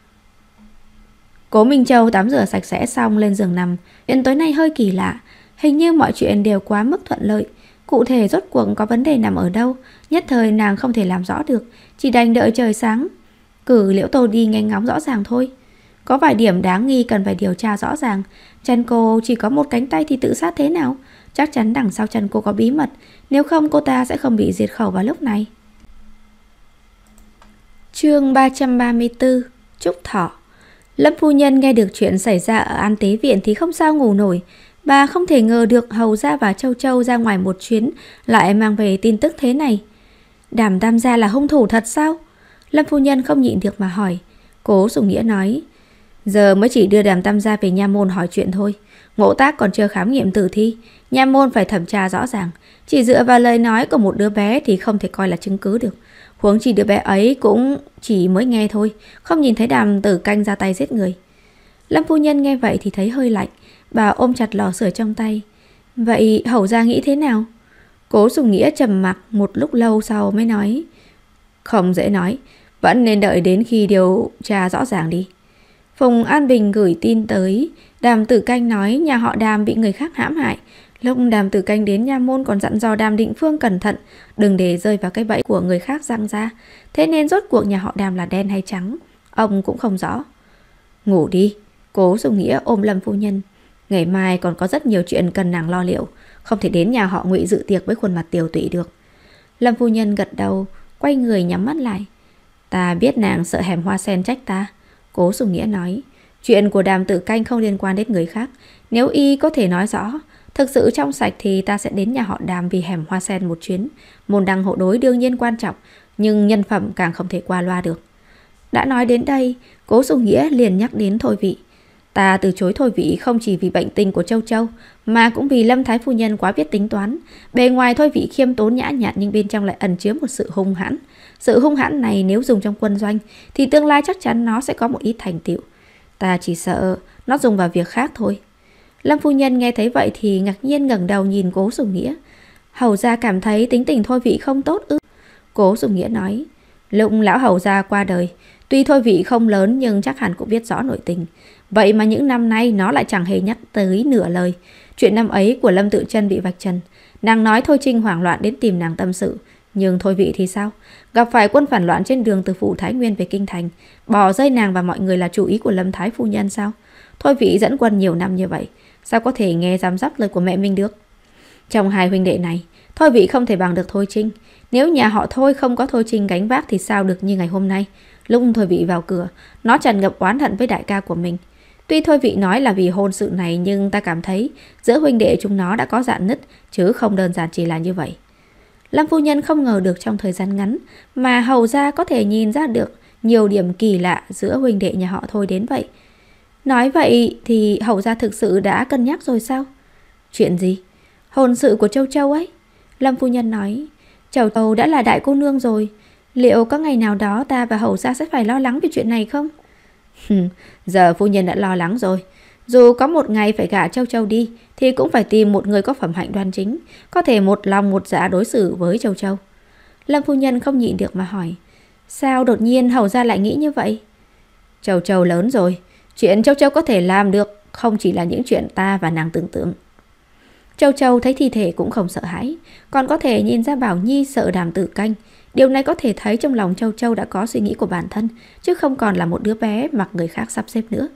Cố Minh Châu tắm rửa sạch sẽ xong lên giường nằm. Chuyện tối nay hơi kỳ lạ. Hình như mọi chuyện đều quá mức thuận lợi. Cụ thể rốt cuộc có vấn đề nằm ở đâu, nhất thời nàng không thể làm rõ được, chỉ đành đợi trời sáng. Cử Liễu Tô đi nghe ngóng rõ ràng thôi. Có vài điểm đáng nghi cần phải điều tra rõ ràng. Chân cô chỉ có một cánh tay thì tự sát thế nào? Chắc chắn đằng sau chân cô có bí mật, nếu không cô ta sẽ không bị diệt khẩu vào lúc này. Chương ba trăm ba mươi tư. Trúc Thọ. Lâm phu nhân nghe được chuyện xảy ra ở An Tế Viện thì không sao ngủ nổi. Bà không thể ngờ được Hầu gia và Châu Châu ra ngoài một chuyến lại mang về tin tức thế này. Đàm Tam Gia là hung thủ thật sao? Lâm phu nhân không nhịn được mà hỏi. Cố Sùng Nghĩa nói, giờ mới chỉ đưa Đàm Tam Gia về nha môn hỏi chuyện thôi. Ngộ Tác còn chưa khám nghiệm tử thi, nha môn phải thẩm tra rõ ràng. Chỉ dựa vào lời nói của một đứa bé thì không thể coi là chứng cứ được. Huống chỉ đứa bé ấy cũng chỉ mới nghe thôi, không nhìn thấy Đàm Tử Canh ra tay giết người. Lâm phu nhân nghe vậy thì thấy hơi lạnh. Bà ôm chặt lò sưởi trong tay. Vậy Hầu gia nghĩ thế nào? Cố Sùng Nghĩa trầm mặc một lúc lâu sau mới nói, không dễ nói, vẫn nên đợi đến khi điều tra rõ ràng đi. Phùng An Bình gửi tin tới. Đàm Tử Canh nói nhà họ Đàm bị người khác hãm hại. Lúc Đàm Tử Canh đến nha môn còn dặn dò Đàm Định Phương cẩn thận, đừng để rơi vào cái bẫy của người khác răng ra. Thế nên rốt cuộc nhà họ Đàm là đen hay trắng, ông cũng không rõ. Ngủ đi. Cố Sùng Nghĩa ôm Lâm phu nhân. Ngày mai còn có rất nhiều chuyện cần nàng lo liệu. không thể đến nhà họ Ngụy dự tiệc với khuôn mặt tiều tụy được. Lâm phu nhân gật đầu, quay người nhắm mắt lại. Ta biết nàng sợ Hẻm Hoa Sen trách ta. Cố Sùng Nghĩa nói, chuyện của Đàm Tử Canh không liên quan đến người khác. Nếu y có thể nói rõ thực sự trong sạch thì ta sẽ đến nhà họ Đàm vì Hẻm Hoa Sen một chuyến. Môn đăng hộ đối đương nhiên quan trọng, nhưng nhân phẩm càng không thể qua loa được. Đã nói đến đây, Cố Sùng Nghĩa liền nhắc đến Thôi Vị. Ta từ chối Thôi Vị không chỉ vì bệnh tình của Châu Châu, mà cũng vì Lâm Thái phu nhân quá biết tính toán. Bề ngoài Thôi Vị khiêm tốn nhã nhặn, nhưng bên trong lại ẩn chứa một sự hung hãn. Sự hung hãn này nếu dùng trong quân doanh thì tương lai chắc chắn nó sẽ có một ít thành tựu. Ta chỉ sợ nó dùng vào việc khác thôi. Lâm phu nhân nghe thấy vậy thì ngạc nhiên ngẩng đầu nhìn Cố Sùng Nghĩa. Hầu gia cảm thấy tính tình Thôi Vị không tốt ư? Cố Sùng Nghĩa nói, lúc lão hầu gia qua đời, tuy Thôi Vị không lớn nhưng chắc hẳn cũng biết rõ nội tình. Vậy mà những năm nay nó lại chẳng hề nhắc tới nửa lời. Chuyện năm ấy của Lâm Tự Chân bị vạch trần, nàng nói Thôi Trinh hoảng loạn đến tìm nàng tâm sự. Nhưng Thôi Vị thì sao? Gặp phải quân phản loạn trên đường từ phủ Thái Nguyên về kinh thành, bỏ rơi nàng và mọi người là chủ ý của Lâm Thái phu nhân sao? Thôi Vị dẫn quân nhiều năm như vậy, sao có thể nghe giám giáp lời của mẹ mình được? Trong hai huynh đệ này, Thôi Vị không thể bằng được Thôi Trinh. Nếu nhà họ Thôi không có Thôi Trinh gánh vác thì sao được như ngày hôm nay. Lúc Thôi Vị vào cửa, nó tràn ngập oán hận với đại ca của mình. Tuy Thôi Vị nói là vì hôn sự này, nhưng ta cảm thấy giữa huynh đệ chúng nó đã có rạn nứt, chứ không đơn giản chỉ là như vậy. Lâm phu nhân không ngờ được trong thời gian ngắn mà hầu gia có thể nhìn ra được nhiều điểm kỳ lạ giữa huynh đệ nhà họ Thôi đến vậy. Nói vậy thì hầu gia thực sự đã cân nhắc rồi sao? Chuyện gì? Hôn sự của Châu Châu ấy. Lâm phu nhân nói, Châu Châu đã là đại cô nương rồi, liệu có ngày nào đó ta và hầu gia sẽ phải lo lắng về chuyện này không? Giờ phu nhân đã lo lắng rồi. Dù có một ngày phải gả Châu Châu đi thì cũng phải tìm một người có phẩm hạnh đoan chính, có thể một lòng một dạ đối xử với Châu Châu. Lâm phu nhân không nhịn được mà hỏi, sao đột nhiên hầu gia lại nghĩ như vậy? Châu Châu lớn rồi, chuyện Châu Châu có thể làm được không chỉ là những chuyện ta và nàng tưởng tượng. Châu Châu thấy thi thể cũng không sợ hãi, còn có thể nhìn ra Bảo Nhi sợ Đàm Tử Canh. Điều này có thể thấy trong lòng Châu Châu đã có suy nghĩ của bản thân, chứ không còn là một đứa bé mặc người khác sắp xếp nữa.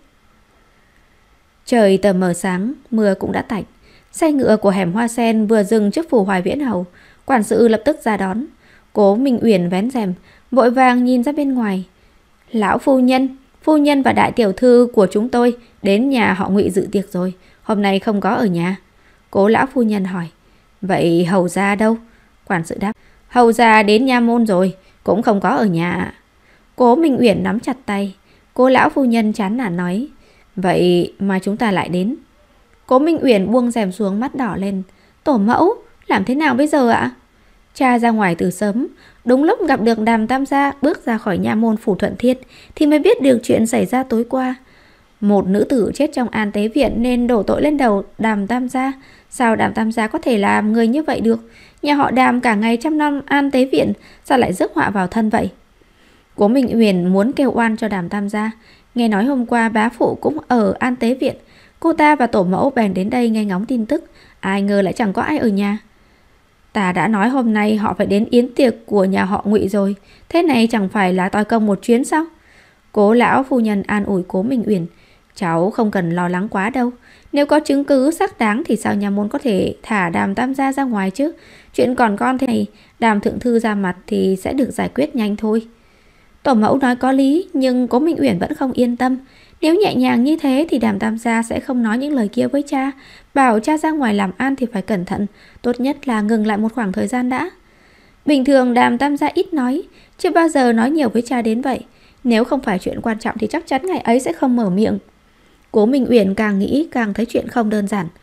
Trời tờ mờ sáng, mưa cũng đã tạnh. Xe ngựa của Hẻm Hoa Sen vừa dừng trước phủ Hoài Viễn Hầu. Quản sự lập tức ra đón. Cố Minh Uyển vén rèm, vội vàng nhìn ra bên ngoài. Lão phu nhân, phu nhân và đại tiểu thư của chúng tôi đến nhà họ Ngụy dự tiệc rồi, hôm nay không có ở nhà. Cố lão phu nhân hỏi, vậy hầu gia đâu? Quản sự đáp, hầu gia đến nha môn rồi, cũng không có ở nhà. Cố Minh Uyển nắm chặt tay. Cố lão phu nhân chán nản nói, vậy mà chúng ta lại đến. Cố Minh Uyển buông rèm xuống, mắt đỏ lên. Tổ mẫu, làm thế nào bây giờ ạ? Cha ra ngoài từ sớm, đúng lúc gặp được Đàm Tam gia bước ra khỏi nha môn phủ Thuận Thiên thì mới biết được chuyện xảy ra tối qua. Một nữ tử chết trong An Tế Viện nên đổ tội lên đầu Đàm Tam gia. Sao Đàm Tam gia có thể làm người như vậy được? Nhà họ Đàm cả ngày chăm nom An Tế Viện, sao lại rước họa vào thân vậy? Cố Minh Uyển muốn kêu oan cho Đàm Tam gia. Nghe nói hôm qua bá phụ cũng ở An Tế Viện, cô ta và tổ mẫu bèn đến đây nghe ngóng tin tức. Ai ngờ lại chẳng có ai ở nhà. Ta đã nói hôm nay họ phải đến yến tiệc của nhà họ Ngụy rồi, thế này chẳng phải là toi công một chuyến sao? Cố lão phu nhân an ủi Cố Minh Uyển, cháu không cần lo lắng quá đâu. Nếu có chứng cứ xác đáng thì sao nhà môn có thể thả Đàm Tam gia ra ngoài chứ? Chuyện còn con thế này, Đàm thượng thư ra mặt thì sẽ được giải quyết nhanh thôi. Tổ mẫu nói có lý, nhưng Cố Minh Uyển vẫn không yên tâm. Nếu nhẹ nhàng như thế thì Đàm Tam gia sẽ không nói những lời kia với cha. Bảo cha ra ngoài làm ăn thì phải cẩn thận, tốt nhất là ngừng lại một khoảng thời gian đã. Bình thường Đàm Tam gia ít nói, chưa bao giờ nói nhiều với cha đến vậy. Nếu không phải chuyện quan trọng thì chắc chắn ngày ấy sẽ không mở miệng. Cố Minh Uyển càng nghĩ càng thấy chuyện không đơn giản.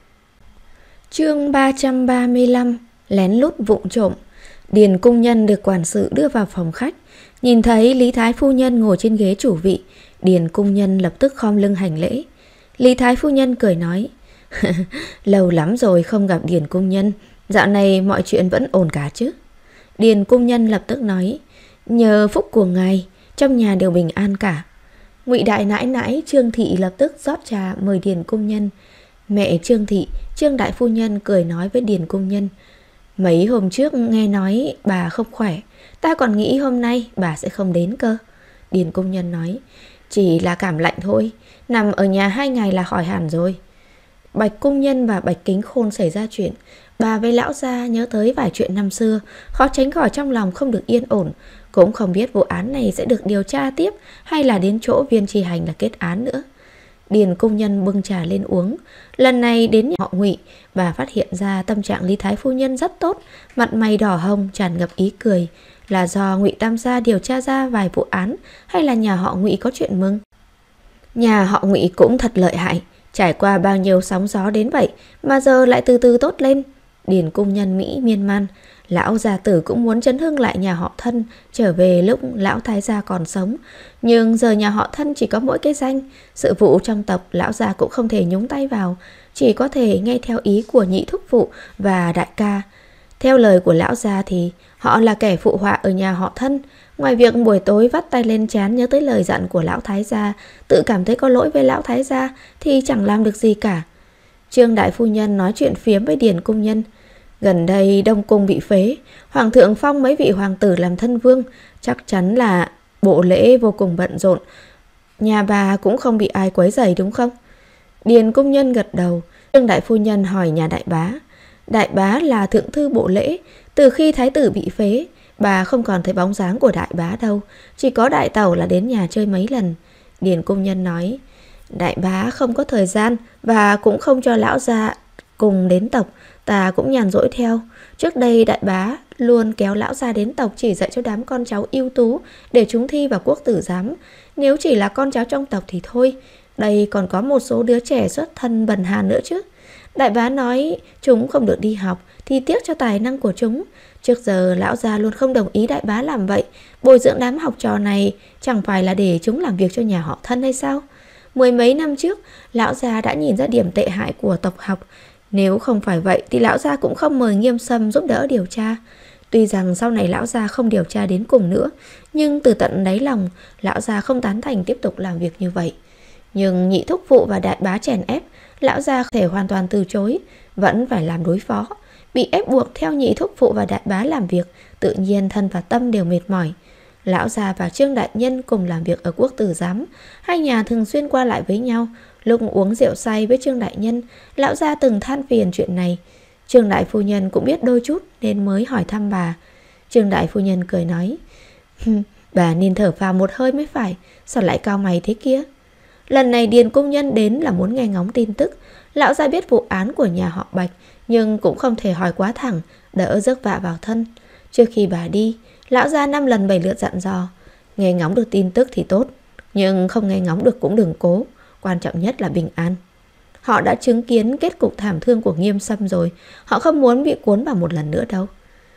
Chương ba trăm ba mươi lăm. Lén lút vụng trộm. Điền cung nhân được quản sự đưa vào phòng khách. Nhìn thấy Lý Thái phu nhân ngồi trên ghế chủ vị, Điền cung nhân lập tức khom lưng hành lễ. Lý Thái phu nhân cười nói, lâu lắm rồi không gặp Điền cung nhân, dạo này mọi chuyện vẫn ổn cả chứ? Điền cung nhân lập tức nói, nhờ phúc của ngài, trong nhà đều bình an cả. Ngụy đại nãi nãi Trương thị lập tức rót trà mời Điền cung nhân. Mẹ Trương thị, Trương đại phu nhân cười nói với Điền cung nhân, mấy hôm trước nghe nói bà không khỏe, ta còn nghĩ hôm nay bà sẽ không đến cơ. Điền cung nhân nói, chỉ là cảm lạnh thôi, nằm ở nhà hai ngày là khỏi hẳn rồi. Bạch Cung Nhân và Bạch Kính Khôn xảy ra chuyện, bà với lão gia nhớ tới vài chuyện năm xưa, khó tránh khỏi trong lòng không được yên ổn. Cũng không biết vụ án này sẽ được điều tra tiếp hay là đến chỗ Viên Tri Hành là kết án nữa. Điền Cung Nhân bưng trà lên uống. Lần này đến nhà họ Ngụy, bà phát hiện ra tâm trạng Lý Thái phu nhân rất tốt, mặt mày đỏ hồng tràn ngập ý cười. Là do Ngụy Tam gia điều tra ra vài vụ án, hay là nhà họ Ngụy có chuyện mừng? Nhà họ Ngụy cũng thật lợi hại, trải qua bao nhiêu sóng gió đến vậy mà giờ lại từ từ tốt lên. Điền Cung Nhân Mỹ miên man. Lão gia tử cũng muốn chấn hưng lại nhà họ Thân, trở về lúc lão thái gia còn sống. Nhưng giờ nhà họ Thân chỉ có mỗi cái danh, sự vụ trong tộc lão gia cũng không thể nhúng tay vào, chỉ có thể nghe theo ý của nhị thúc phụ và đại ca. Theo lời của lão gia thì họ là kẻ phụ họa ở nhà họ Thân. Ngoài việc buổi tối vắt tay lên trán nhớ tới lời dặn của lão thái gia, tự cảm thấy có lỗi với lão thái gia, thì chẳng làm được gì cả. Trương đại phu nhân nói chuyện phiếm với Điền Cung Nhân. Gần đây Đông Cung bị phế, Hoàng thượng phong mấy vị hoàng tử làm thân vương, chắc chắn là bộ lễ vô cùng bận rộn. Nhà bà cũng không bị ai quấy rầy đúng không? Điền Cung Nhân gật đầu. Trương đại phu nhân hỏi nhà đại bá. Đại bá là thượng thư bộ lễ, từ khi thái tử bị phế, bà không còn thấy bóng dáng của đại bá đâu, chỉ có đại tẩu là đến nhà chơi mấy lần. Điền Cung Nhân nói, đại bá không có thời gian và cũng không cho lão gia cùng đến tộc, ta cũng nhàn rỗi theo. Trước đây đại bá luôn kéo lão gia đến tộc chỉ dạy cho đám con cháu ưu tú để chúng thi vào quốc tử giám. Nếu chỉ là con cháu trong tộc thì thôi, đây còn có một số đứa trẻ xuất thân bần hàn nữa chứ. Đại bá nói chúng không được đi học thì tiếc cho tài năng của chúng. Trước giờ lão gia luôn không đồng ý đại bá làm vậy. Bồi dưỡng đám học trò này chẳng phải là để chúng làm việc cho nhà họ Thân hay sao? Mười mấy năm trước, lão gia đã nhìn ra điểm tệ hại của tộc học. Nếu không phải vậy thì lão gia cũng không mời Nghiêm Sâm giúp đỡ điều tra. Tuy rằng sau này lão gia không điều tra đến cùng nữa, nhưng từ tận đáy lòng, lão gia không tán thành tiếp tục làm việc như vậy. Nhưng nhị thúc phụ và đại bá chèn ép, lão gia không thể hoàn toàn từ chối, vẫn phải làm đối phó. Bị ép buộc theo nhị thúc phụ và đại bá làm việc, tự nhiên thân và tâm đều mệt mỏi. Lão gia và Trương đại nhân cùng làm việc ở quốc tử giám, hai nhà thường xuyên qua lại với nhau. Lúc uống rượu say với Trương đại nhân, lão gia từng than phiền chuyện này. Trương đại phu nhân cũng biết đôi chút nên mới hỏi thăm bà. Trương đại phu nhân cười nói, bà nên thở phào một hơi mới phải, sao lại cao mày thế kia? Lần này Điền Cung Nhân đến là muốn nghe ngóng tin tức. Lão gia biết vụ án của nhà họ Bạch, nhưng cũng không thể hỏi quá thẳng, đỡ rước vạ vào thân. Trước khi bà đi, lão gia năm lần bảy lượt dặn dò, nghe ngóng được tin tức thì tốt, nhưng không nghe ngóng được cũng đừng cố, quan trọng nhất là bình an. Họ đã chứng kiến kết cục thảm thương của Nghiêm Sâm rồi, họ không muốn bị cuốn vào một lần nữa đâu.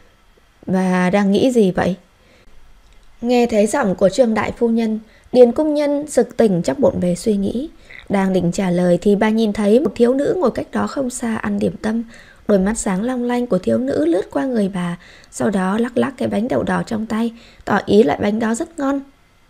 Bà đang nghĩ gì vậy? Nghe thấy giọng của Trương đại phu nhân, Điền Cung Nhân sực tỉnh trong bộn bề suy nghĩ. Đang định trả lời thì bà nhìn thấy một thiếu nữ ngồi cách đó không xa ăn điểm tâm. Đôi mắt sáng long lanh của thiếu nữ lướt qua người bà, sau đó lắc lắc cái bánh đậu đỏ trong tay, tỏ ý lại bánh đó rất ngon.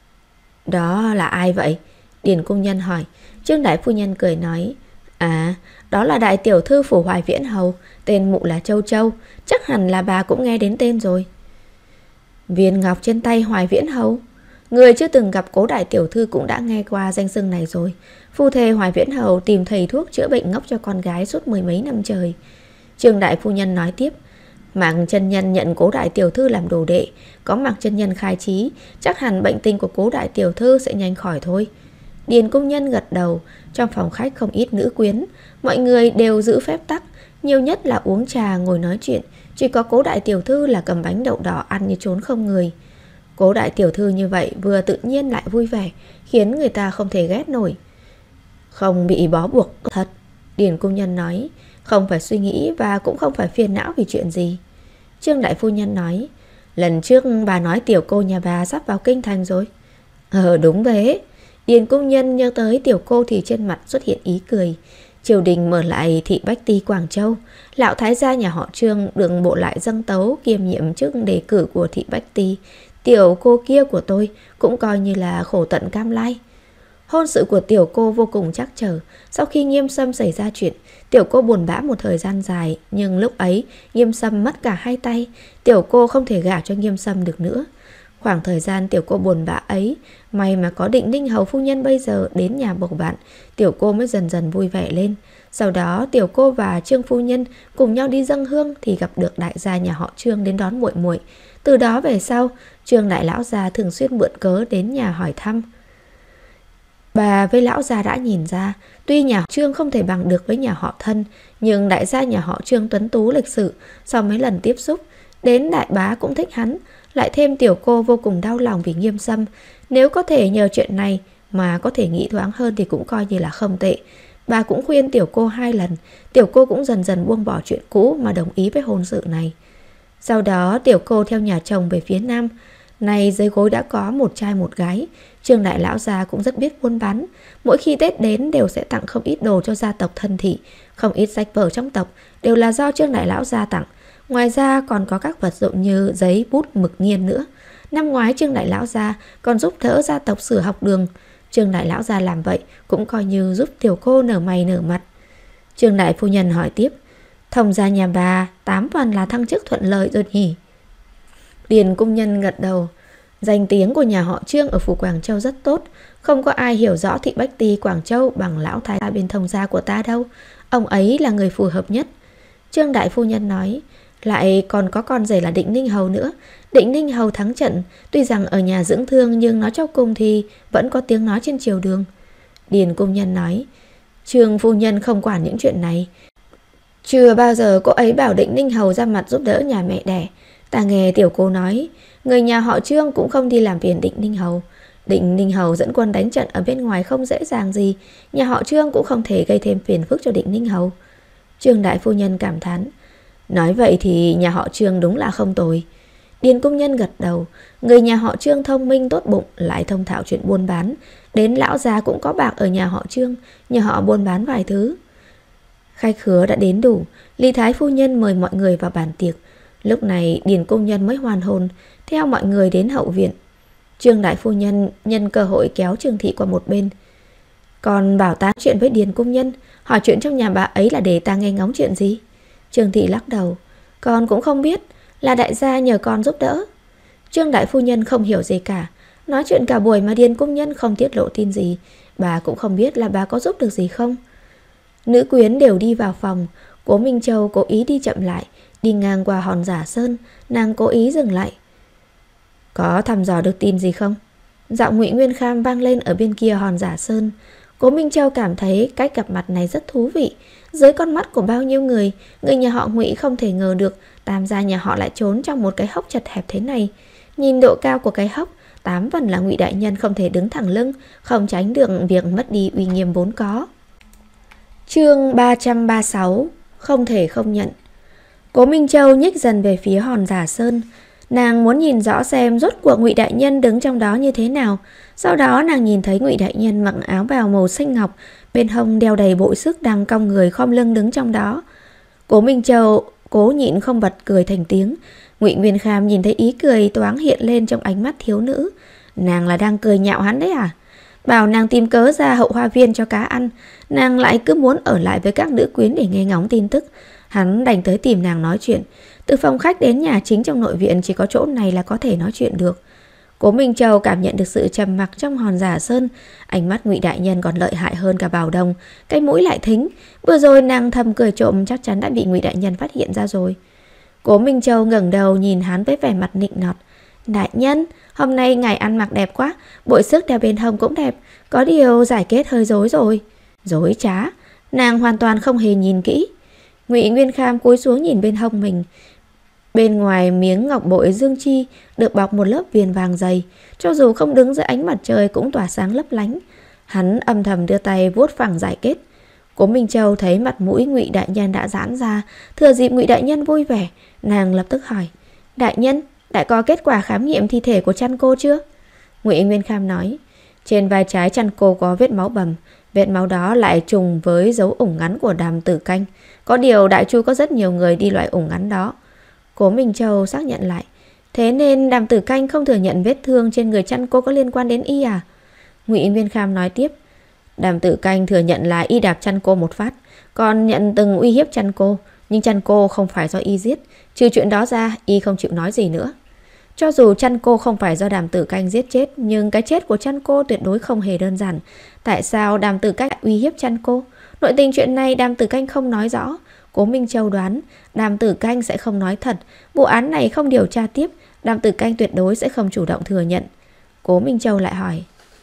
Đó là ai vậy? Điền Cung Nhân hỏi. Trương đại phu nhân cười nói, à, đó là đại tiểu thư phủ Hoài Viễn Hầu, tên mụ là Châu Châu, chắc hẳn là bà cũng nghe đến tên rồi. Viên ngọc trên tay Hoài Viễn Hầu. Người chưa từng gặp Cố đại tiểu thư cũng đã nghe qua danh xưng này rồi. Phu thê Hoài Viễn Hầu tìm thầy thuốc chữa bệnh ngốc cho con gái suốt mười mấy năm trời. Trương đại phu nhân nói tiếp, Mạc chân nhân nhận Cố đại tiểu thư làm đồ đệ, có Mạc chân nhân khai trí, chắc hẳn bệnh tình của Cố đại tiểu thư sẽ nhanh khỏi thôi. Điền Cung Nhân gật đầu. Trong phòng khách không ít nữ quyến, mọi người đều giữ phép tắc, nhiều nhất là uống trà ngồi nói chuyện. Chỉ có Cố đại tiểu thư là cầm bánh đậu đỏ ăn như trốn không người. Cố đại tiểu thư như vậy vừa tự nhiên lại vui vẻ, khiến người ta không thể ghét nổi. Không bị bó buộc thật, Điền Cung Nhân nói, không phải suy nghĩ và cũng không phải phiền não vì chuyện gì. Trương đại phu nhân nói, lần trước bà nói tiểu cô nhà bà sắp vào kinh thành rồi. Ờ đúng thế. Điền Cung Nhân nhớ tới tiểu cô thì trên mặt xuất hiện ý cười. Triều đình mở lại thị Bách Ti Quảng Châu, lão thái gia nhà họ Trương được bộ lại dâng tấu kiêm nhiệm chức đề cử của thị Bách Ti. Tiểu cô kia của tôi cũng coi như là khổ tận cam lai. Hôn sự của tiểu cô vô cùng trắc trở. Sau khi Nghiêm Sâm xảy ra chuyện, tiểu cô buồn bã một thời gian dài, nhưng lúc ấy Nghiêm Sâm mất cả hai tay, tiểu cô không thể gả cho Nghiêm Sâm được nữa. Khoảng thời gian tiểu cô buồn bã ấy, may mà có Định Ninh hầu phu nhân bây giờ đến nhà bầu bạn, tiểu cô mới dần dần vui vẻ lên. Sau đó tiểu cô và Trương phu nhân cùng nhau đi dâng hương thì gặp được đại gia nhà họ Trương đến đón muội muội. Từ đó về sau, Trương đại lão gia thường xuyên mượn cớ đến nhà hỏi thăm. Bà với lão gia đã nhìn ra, tuy nhà Trương không thể bằng được với nhà họ Thân, nhưng đại gia nhà họ Trương tuấn tú lịch sự, sau mấy lần tiếp xúc, đến đại bá cũng thích hắn. Lại thêm tiểu cô vô cùng đau lòng vì Nghiêm Sâm, nếu có thể nhờ chuyện này mà có thể nghĩ thoáng hơn thì cũng coi như là không tệ. Bà cũng khuyên tiểu cô hai lần, tiểu cô cũng dần dần buông bỏ chuyện cũ mà đồng ý với hôn sự này. Sau đó tiểu cô theo nhà chồng về phía nam. Này dưới gối đã có một trai một gái. Trương đại lão gia cũng rất biết buôn bán. Mỗi khi Tết đến đều sẽ tặng không ít đồ cho gia tộc thân thị. Không ít sách vở trong tộc đều là do Trương đại lão gia tặng. Ngoài ra còn có các vật dụng như giấy, bút, mực nghiên nữa. Năm ngoái Trương đại lão gia còn giúp đỡ gia tộc sửa học đường. Trương đại lão gia làm vậy cũng coi như giúp tiểu cô nở mày nở mặt. Trương đại phu nhân hỏi tiếp, thông gia nhà bà tám phần là thăng chức thuận lợi rồi nhỉ? Điền cung nhân gật đầu. Danh tiếng của nhà họ Trương ở phủ Quảng Châu rất tốt. Không có ai hiểu rõ thị Bách Ty Quảng Châu bằng lão thái gia bên thông gia của ta đâu. Ông ấy là người phù hợp nhất. Trương đại phu nhân nói, lại còn có con rể là Định Ninh hầu nữa. Định Ninh hầu thắng trận, tuy rằng ở nhà dưỡng thương nhưng nói cho cùng thì vẫn có tiếng nói trên triều đường. Điền cung nhân nói, Trương phu nhân không quản những chuyện này. Chưa bao giờ cô ấy bảo Định Ninh hầu ra mặt giúp đỡ nhà mẹ đẻ. Ta nghe tiểu cô nói, người nhà họ Trương cũng không đi làm phiền Định Ninh hầu. Định Ninh hầu dẫn quân đánh trận ở bên ngoài không dễ dàng gì, nhà họ Trương cũng không thể gây thêm phiền phức cho Định Ninh hầu. Trương đại phu nhân cảm thán, nói vậy thì nhà họ Trương đúng là không tồi. Điền cung nhân gật đầu, người nhà họ Trương thông minh tốt bụng, lại thông thạo chuyện buôn bán. Đến lão già cũng có bạc ở nhà họ Trương, nhờ họ buôn bán vài thứ. Khách khứa đã đến đủ, Lý thái phu nhân mời mọi người vào bàn tiệc. Lúc này Điền cung nhân mới hoàn hồn, theo mọi người đến hậu viện. Trương đại phu nhân nhân cơ hội kéo Trương thị qua một bên. Còn bảo tán chuyện với Điền cung nhân, hỏi chuyện trong nhà bà ấy là để ta nghe ngóng chuyện gì? Trương thị lắc đầu, con cũng không biết, là đại gia nhờ con giúp đỡ. Trương đại phu nhân không hiểu gì cả, nói chuyện cả buổi mà Điền cung nhân không tiết lộ tin gì. Bà cũng không biết là bà có giúp được gì không. Nữ quyến đều đi vào phòng. Cố Minh Châu cố ý đi chậm lại. Đi ngang qua hòn Giả Sơn, nàng cố ý dừng lại. Có thăm dò được tin gì không? Giọng Ngụy Nguyên Kham vang lên ở bên kia hòn Giả Sơn. Cố Minh Châu cảm thấy cách gặp mặt này rất thú vị. Dưới con mắt của bao nhiêu người, người nhà họ Ngụy không thể ngờ được Tam gia nhà họ lại trốn trong một cái hốc chật hẹp thế này. Nhìn độ cao của cái hốc, tám phần là Ngụy đại nhân không thể đứng thẳng lưng, không tránh được việc mất đi uy nghiêm vốn có. Chương ba trăm ba mươi sáu, không thể không nhận. Cố Minh Châu nhích dần về phía hòn Giả Sơn. Nàng muốn nhìn rõ xem rốt cuộc Ngụy đại nhân đứng trong đó như thế nào. Sau đó nàng nhìn thấy Ngụy đại nhân mặc áo bào màu xanh ngọc, bên hông đeo đầy bội sức, đang cong người khom lưng đứng trong đó. Cố Minh Châu cố nhịn không bật cười thành tiếng. Ngụy Nguyên Kham nhìn thấy ý cười thoáng hiện lên trong ánh mắt thiếu nữ. Nàng là đang cười nhạo hắn đấy à? Bảo nàng tìm cớ ra hậu hoa viên cho cá ăn, nàng lại cứ muốn ở lại với các nữ quyến để nghe ngóng tin tức. Hắn đành tới tìm nàng nói chuyện. Từ phòng khách đến nhà chính trong nội viện chỉ có chỗ này là có thể nói chuyện được. Cố Minh Châu cảm nhận được sự trầm mặc trong hòn Giả Sơn. Ánh mắt Ngụy đại nhân còn lợi hại hơn cả Bảo Đồng, cái mũi lại thính. Vừa rồi nàng thầm cười trộm chắc chắn đã bị Ngụy đại nhân phát hiện ra rồi. Cố Minh Châu ngẩng đầu nhìn hắn với vẻ mặt nịnh nọt. Đại nhân, hôm nay ngài ăn mặc đẹp quá, bội sức đeo bên hông cũng đẹp, có điều giải kết hơi rối rồi. Dối trá, nàng hoàn toàn không hề nhìn kỹ. Ngụy Nguyên Kham cúi xuống nhìn bên hông mình. Bên ngoài miếng ngọc bội dương chi được bọc một lớp viền vàng dày, cho dù không đứng dưới ánh mặt trời cũng tỏa sáng lấp lánh. Hắn âm thầm đưa tay vuốt phẳng giải kết. Cố Minh Châu thấy mặt mũi Ngụy đại nhân đã giãn ra, thừa dịp Ngụy đại nhân vui vẻ, nàng lập tức hỏi: Đại nhân, đã có kết quả khám nghiệm thi thể của chăn cô chưa? Ngụy Nguyên Kham nói: Trên vai trái chăn cô có vết máu bầm, vết máu đó lại trùng với dấu ủng ngắn của Đàm Tử Canh. Có điều Đại Chu có rất nhiều người đi loại ủng ngắn đó. Cố Minh Châu xác nhận lại: Thế nên Đàm Tử Canh không thừa nhận vết thương trên người chăn cô có liên quan đến y à? Ngụy Nguyên Kham nói tiếp: Đàm Tử Canh thừa nhận là y đạp chăn cô một phát, còn nhận từng uy hiếp chăn cô, nhưng chăn cô không phải do y giết. Trừ chuyện đó ra, y không chịu nói gì nữa. Cho dù chăn cô không phải do Đàm Tử Canh giết chết, nhưng cái chết của chăn cô tuyệt đối không hề đơn giản. Tại sao Đàm Tử Canh uy hiếp chăn cô? Nội tình chuyện này Đàm Tử Canh không nói rõ. Cố Minh Châu đoán Đàm Tử Canh sẽ không nói thật. Vụ án này không điều tra tiếp, Đàm Tử Canh tuyệt đối sẽ không chủ động thừa nhận. Cố Minh Châu lại hỏi: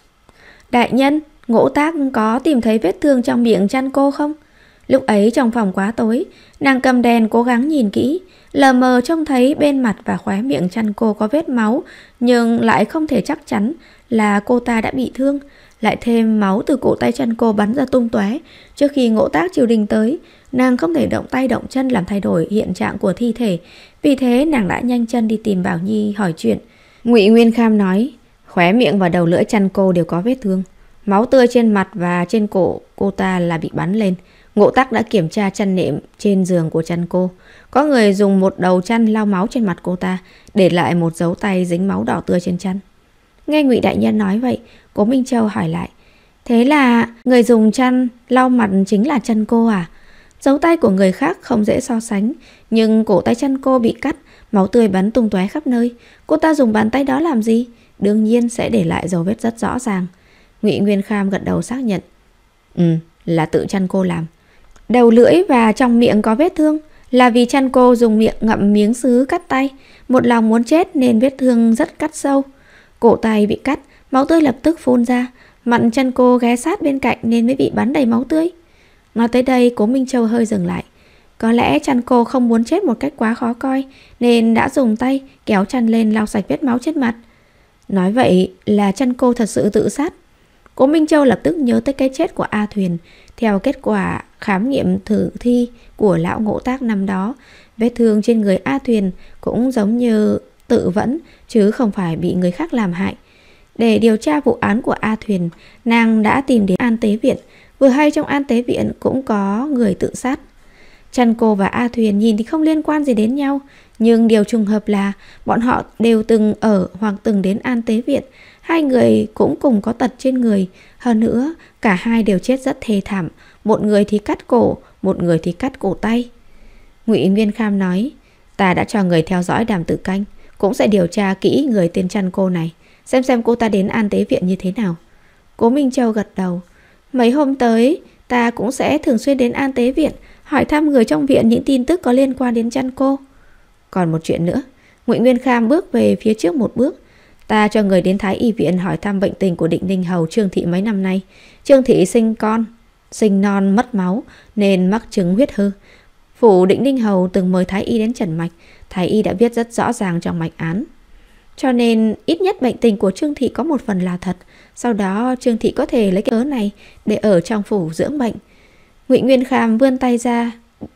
đại nhân, Ngỗ Tác có tìm thấy vết thương trong miệng chăn cô không? Lúc ấy trong phòng quá tối, nàng cầm đèn cố gắng nhìn kỹ, lờ mờ trông thấy bên mặt và khóe miệng chăn cô có vết máu, nhưng lại không thể chắc chắn là cô ta đã bị thương. Lại thêm máu từ cổ tay chân cô bắn ra tung tóe. Trước khi Ngỗ Tác triều đình tới, nàng không thể động tay động chân làm thay đổi hiện trạng của thi thể. Vì thế nàng đã nhanh chân đi tìm Bảo Nhi hỏi chuyện. Ngụy Nguyên Kham nói: khóe miệng và đầu lưỡi chăn cô đều có vết thương. Máu tươi trên mặt và trên cổ cô ta là bị bắn lên. Ngộ Tác đã kiểm tra chăn nệm trên giường của chăn cô. Có người dùng một đầu chăn lau máu trên mặt cô ta, để lại một dấu tay dính máu đỏ tươi trên chăn. Nghe Ngụy đại nhân nói vậy, Cố Minh Châu hỏi lại: thế là người dùng chăn lau mặt chính là chăn cô à? Dấu tay của người khác không dễ so sánh, nhưng cổ tay chăn cô bị cắt, máu tươi bắn tung tóe khắp nơi. Cô ta dùng bàn tay đó làm gì? Đương nhiên sẽ để lại dấu vết rất rõ ràng. Ngụy Nguyên Kham gật đầu xác nhận: Ừ, là tự chăn cô làm. Đầu lưỡi và trong miệng có vết thương là vì chăn cô dùng miệng ngậm miếng sứ cắt tay, một lòng muốn chết nên vết thương rất cắt sâu. Cổ tay bị cắt, máu tươi lập tức phun ra, mặt chăn cô ghé sát bên cạnh nên mới bị bắn đầy máu tươi. Nói tới đây, Cố Minh Châu hơi dừng lại. Có lẽ chăn cô không muốn chết một cách quá khó coi nên đã dùng tay kéo chăn lên lau sạch vết máu trên mặt. Nói vậy là chăn cô thật sự tự sát. Cố Minh Châu lập tức nhớ tới cái chết của A Thuyền. Theo kết quả khám nghiệm tử thi của lão Ngộ Tác năm đó, vết thương trên người A Thuyền cũng giống như tự vẫn, chứ không phải bị người khác làm hại. Để điều tra vụ án của A Thuyền, nàng đã tìm đến An Tế Viện. Vừa hay trong An Tế Viện cũng có người tự sát. Chăn cô và A Thuyền nhìn thì không liên quan gì đến nhau, nhưng điều trùng hợp là bọn họ đều từng ở hoặc từng đến An Tế Viện. Hai người cũng cùng có tật trên người. Hơn nữa, cả hai đều chết rất thê thảm. Một người thì cắt cổ, một người thì cắt cổ tay. Ngụy Nguyên Kham nói: ta đã cho người theo dõi Đàm Tử Canh, cũng sẽ điều tra kỹ người tên chăn cô này, xem xem cô ta đến An Tế Viện như thế nào. Cố Minh Châu gật đầu: mấy hôm tới ta cũng sẽ thường xuyên đến An Tế Viện, hỏi thăm người trong viện những tin tức có liên quan đến chăn cô. Còn một chuyện nữa. Ngụy Nguyên Kham bước về phía trước một bước: ta cho người đến Thái Y Viện hỏi thăm bệnh tình của Định Ninh Hầu Trương Thị mấy năm nay. Trương Thị sinh con, sinh non mất máu nên mắc chứng huyết hư. Phủ Định Ninh Hầu từng mời Thái Y đến trần mạch. Thái Y đã viết rất rõ ràng trong mạch án, cho nên ít nhất bệnh tình của Trương Thị có một phần là thật. Sau đó Trương Thị có thể lấy cái cớ này để ở trong phủ dưỡng bệnh. Ngụy Nguyên Kham vươn tay ra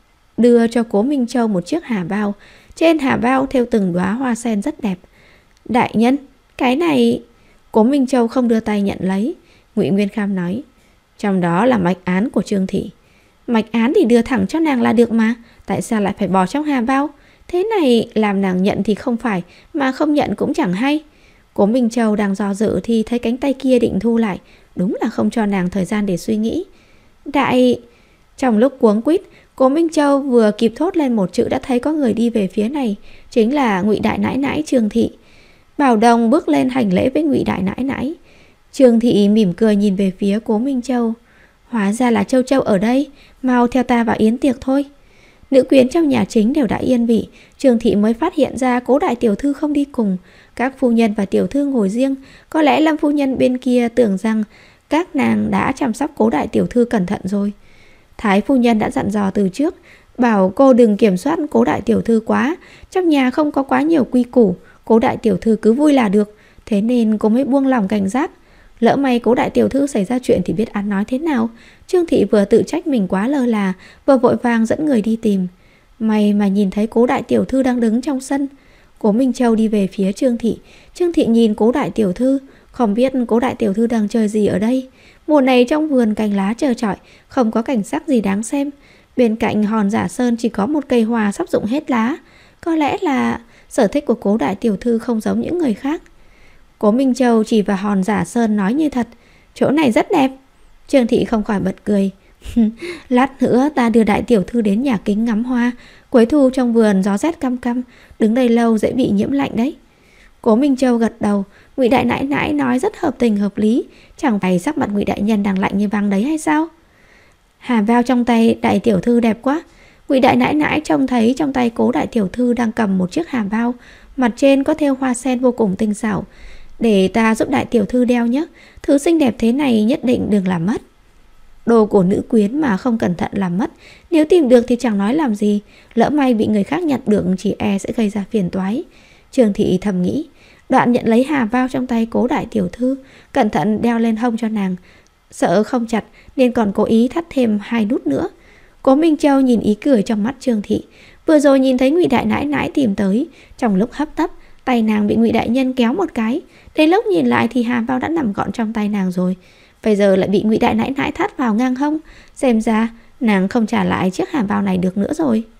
đưa cho Cố Minh Châu một chiếc hà bao. Trên hà bao thêu từng đóa hoa sen rất đẹp. Đại nhân, cái này... Cố Minh Châu không đưa tay nhận lấy. Ngụy Nguyên Kham nói: trong đó là mạch án của Trương Thị. Mạch án thì đưa thẳng cho nàng là được mà, tại sao lại phải bỏ trong hà bao? Thế này làm nàng nhận thì không phải, mà không nhận cũng chẳng hay. Cố Minh Châu đang do dự thì thấy cánh tay kia định thu lại. Đúng là không cho nàng thời gian để suy nghĩ. Đại... Trong lúc cuống quýt, Cố Minh Châu vừa kịp thốt lên một chữ đã thấy có người đi về phía này. Chính là Ngụy Đại Nãi Nãi Trương Thị. Bảo Đồng bước lên hành lễ với Ngụy Đại Nãi Nãi. Trương Thị mỉm cười nhìn về phía Cố Minh Châu. Hóa ra là Châu Châu ở đây, mau theo ta vào yến tiệc thôi. Nữ quyến trong nhà chính đều đã yên vị. Trương Thị mới phát hiện ra Cố đại tiểu thư không đi cùng. Các phu nhân và tiểu thư ngồi riêng. Có lẽ Lâm phu nhân bên kia tưởng rằng các nàng đã chăm sóc Cố đại tiểu thư cẩn thận rồi. Thái phu nhân đã dặn dò từ trước, bảo cô đừng kiểm soát Cố đại tiểu thư quá. Trong nhà không có quá nhiều quy củ, Cố đại tiểu thư cứ vui là được. Thế nên cô mới buông lòng cảnh giác. Lỡ may Cố đại tiểu thư xảy ra chuyện thì biết ăn nói thế nào. Trương Thị vừa tự trách mình quá lơ là, vừa vội vàng dẫn người đi tìm. May mà nhìn thấy Cố đại tiểu thư đang đứng trong sân. Cố Minh Châu đi về phía Trương Thị. Trương Thị nhìn Cố đại tiểu thư, không biết Cố đại tiểu thư đang chơi gì ở đây. Mùa này trong vườn cành lá trơ trọi, không có cảnh sắc gì đáng xem. Bên cạnh hòn giả sơn chỉ có một cây hòa sắp rụng hết lá. Có lẽ là sở thích của Cố đại tiểu thư không giống những người khác. Cố Minh Châu chỉ vào hòn giả sơn nói như thật: chỗ này rất đẹp. Trương Thị không khỏi bật cười. Lát nữa ta đưa đại tiểu thư đến nhà kính ngắm hoa. Cuối thu trong vườn gió rét căm căm, đứng đây lâu dễ bị nhiễm lạnh đấy. Cố Minh Châu gật đầu. Ngụy đại nãi nãi nói rất hợp tình hợp lý. Chẳng phải sắc mặt Ngụy đại nhân đang lạnh như băng đấy hay sao? Hàm bao trong tay đại tiểu thư đẹp quá. Ngụy đại nãi nãi trông thấy trong tay Cố đại tiểu thư đang cầm một chiếc hàm bao, mặt trên có thêu hoa sen vô cùng tinh xảo. Để ta giúp đại tiểu thư đeo nhé. Thứ xinh đẹp thế này nhất định đừng làm mất. Đồ của nữ quyến mà không cẩn thận làm mất, nếu tìm được thì chẳng nói làm gì. Lỡ may bị người khác nhặt được, chỉ e sẽ gây ra phiền toái. Trương Thị thầm nghĩ. Đoạn nhận lấy hàm bao trong tay Cố đại tiểu thư, cẩn thận đeo lên hông cho nàng. Sợ không chặt nên còn cố ý thắt thêm hai nút nữa. Cố Minh Châu nhìn ý cười trong mắt Trương Thị. Vừa rồi nhìn thấy Ngụy đại nãi nãi tìm tới, trong lúc hấp tấp tay nàng bị Ngụy đại nhân kéo một cái. Đến lúc nhìn lại thì hàm bao đã nằm gọn trong tay nàng rồi. Bây giờ lại bị Ngụy đại nãi nãi thắt vào ngang hông. Xem ra nàng không trả lại chiếc hàm bao này được nữa rồi.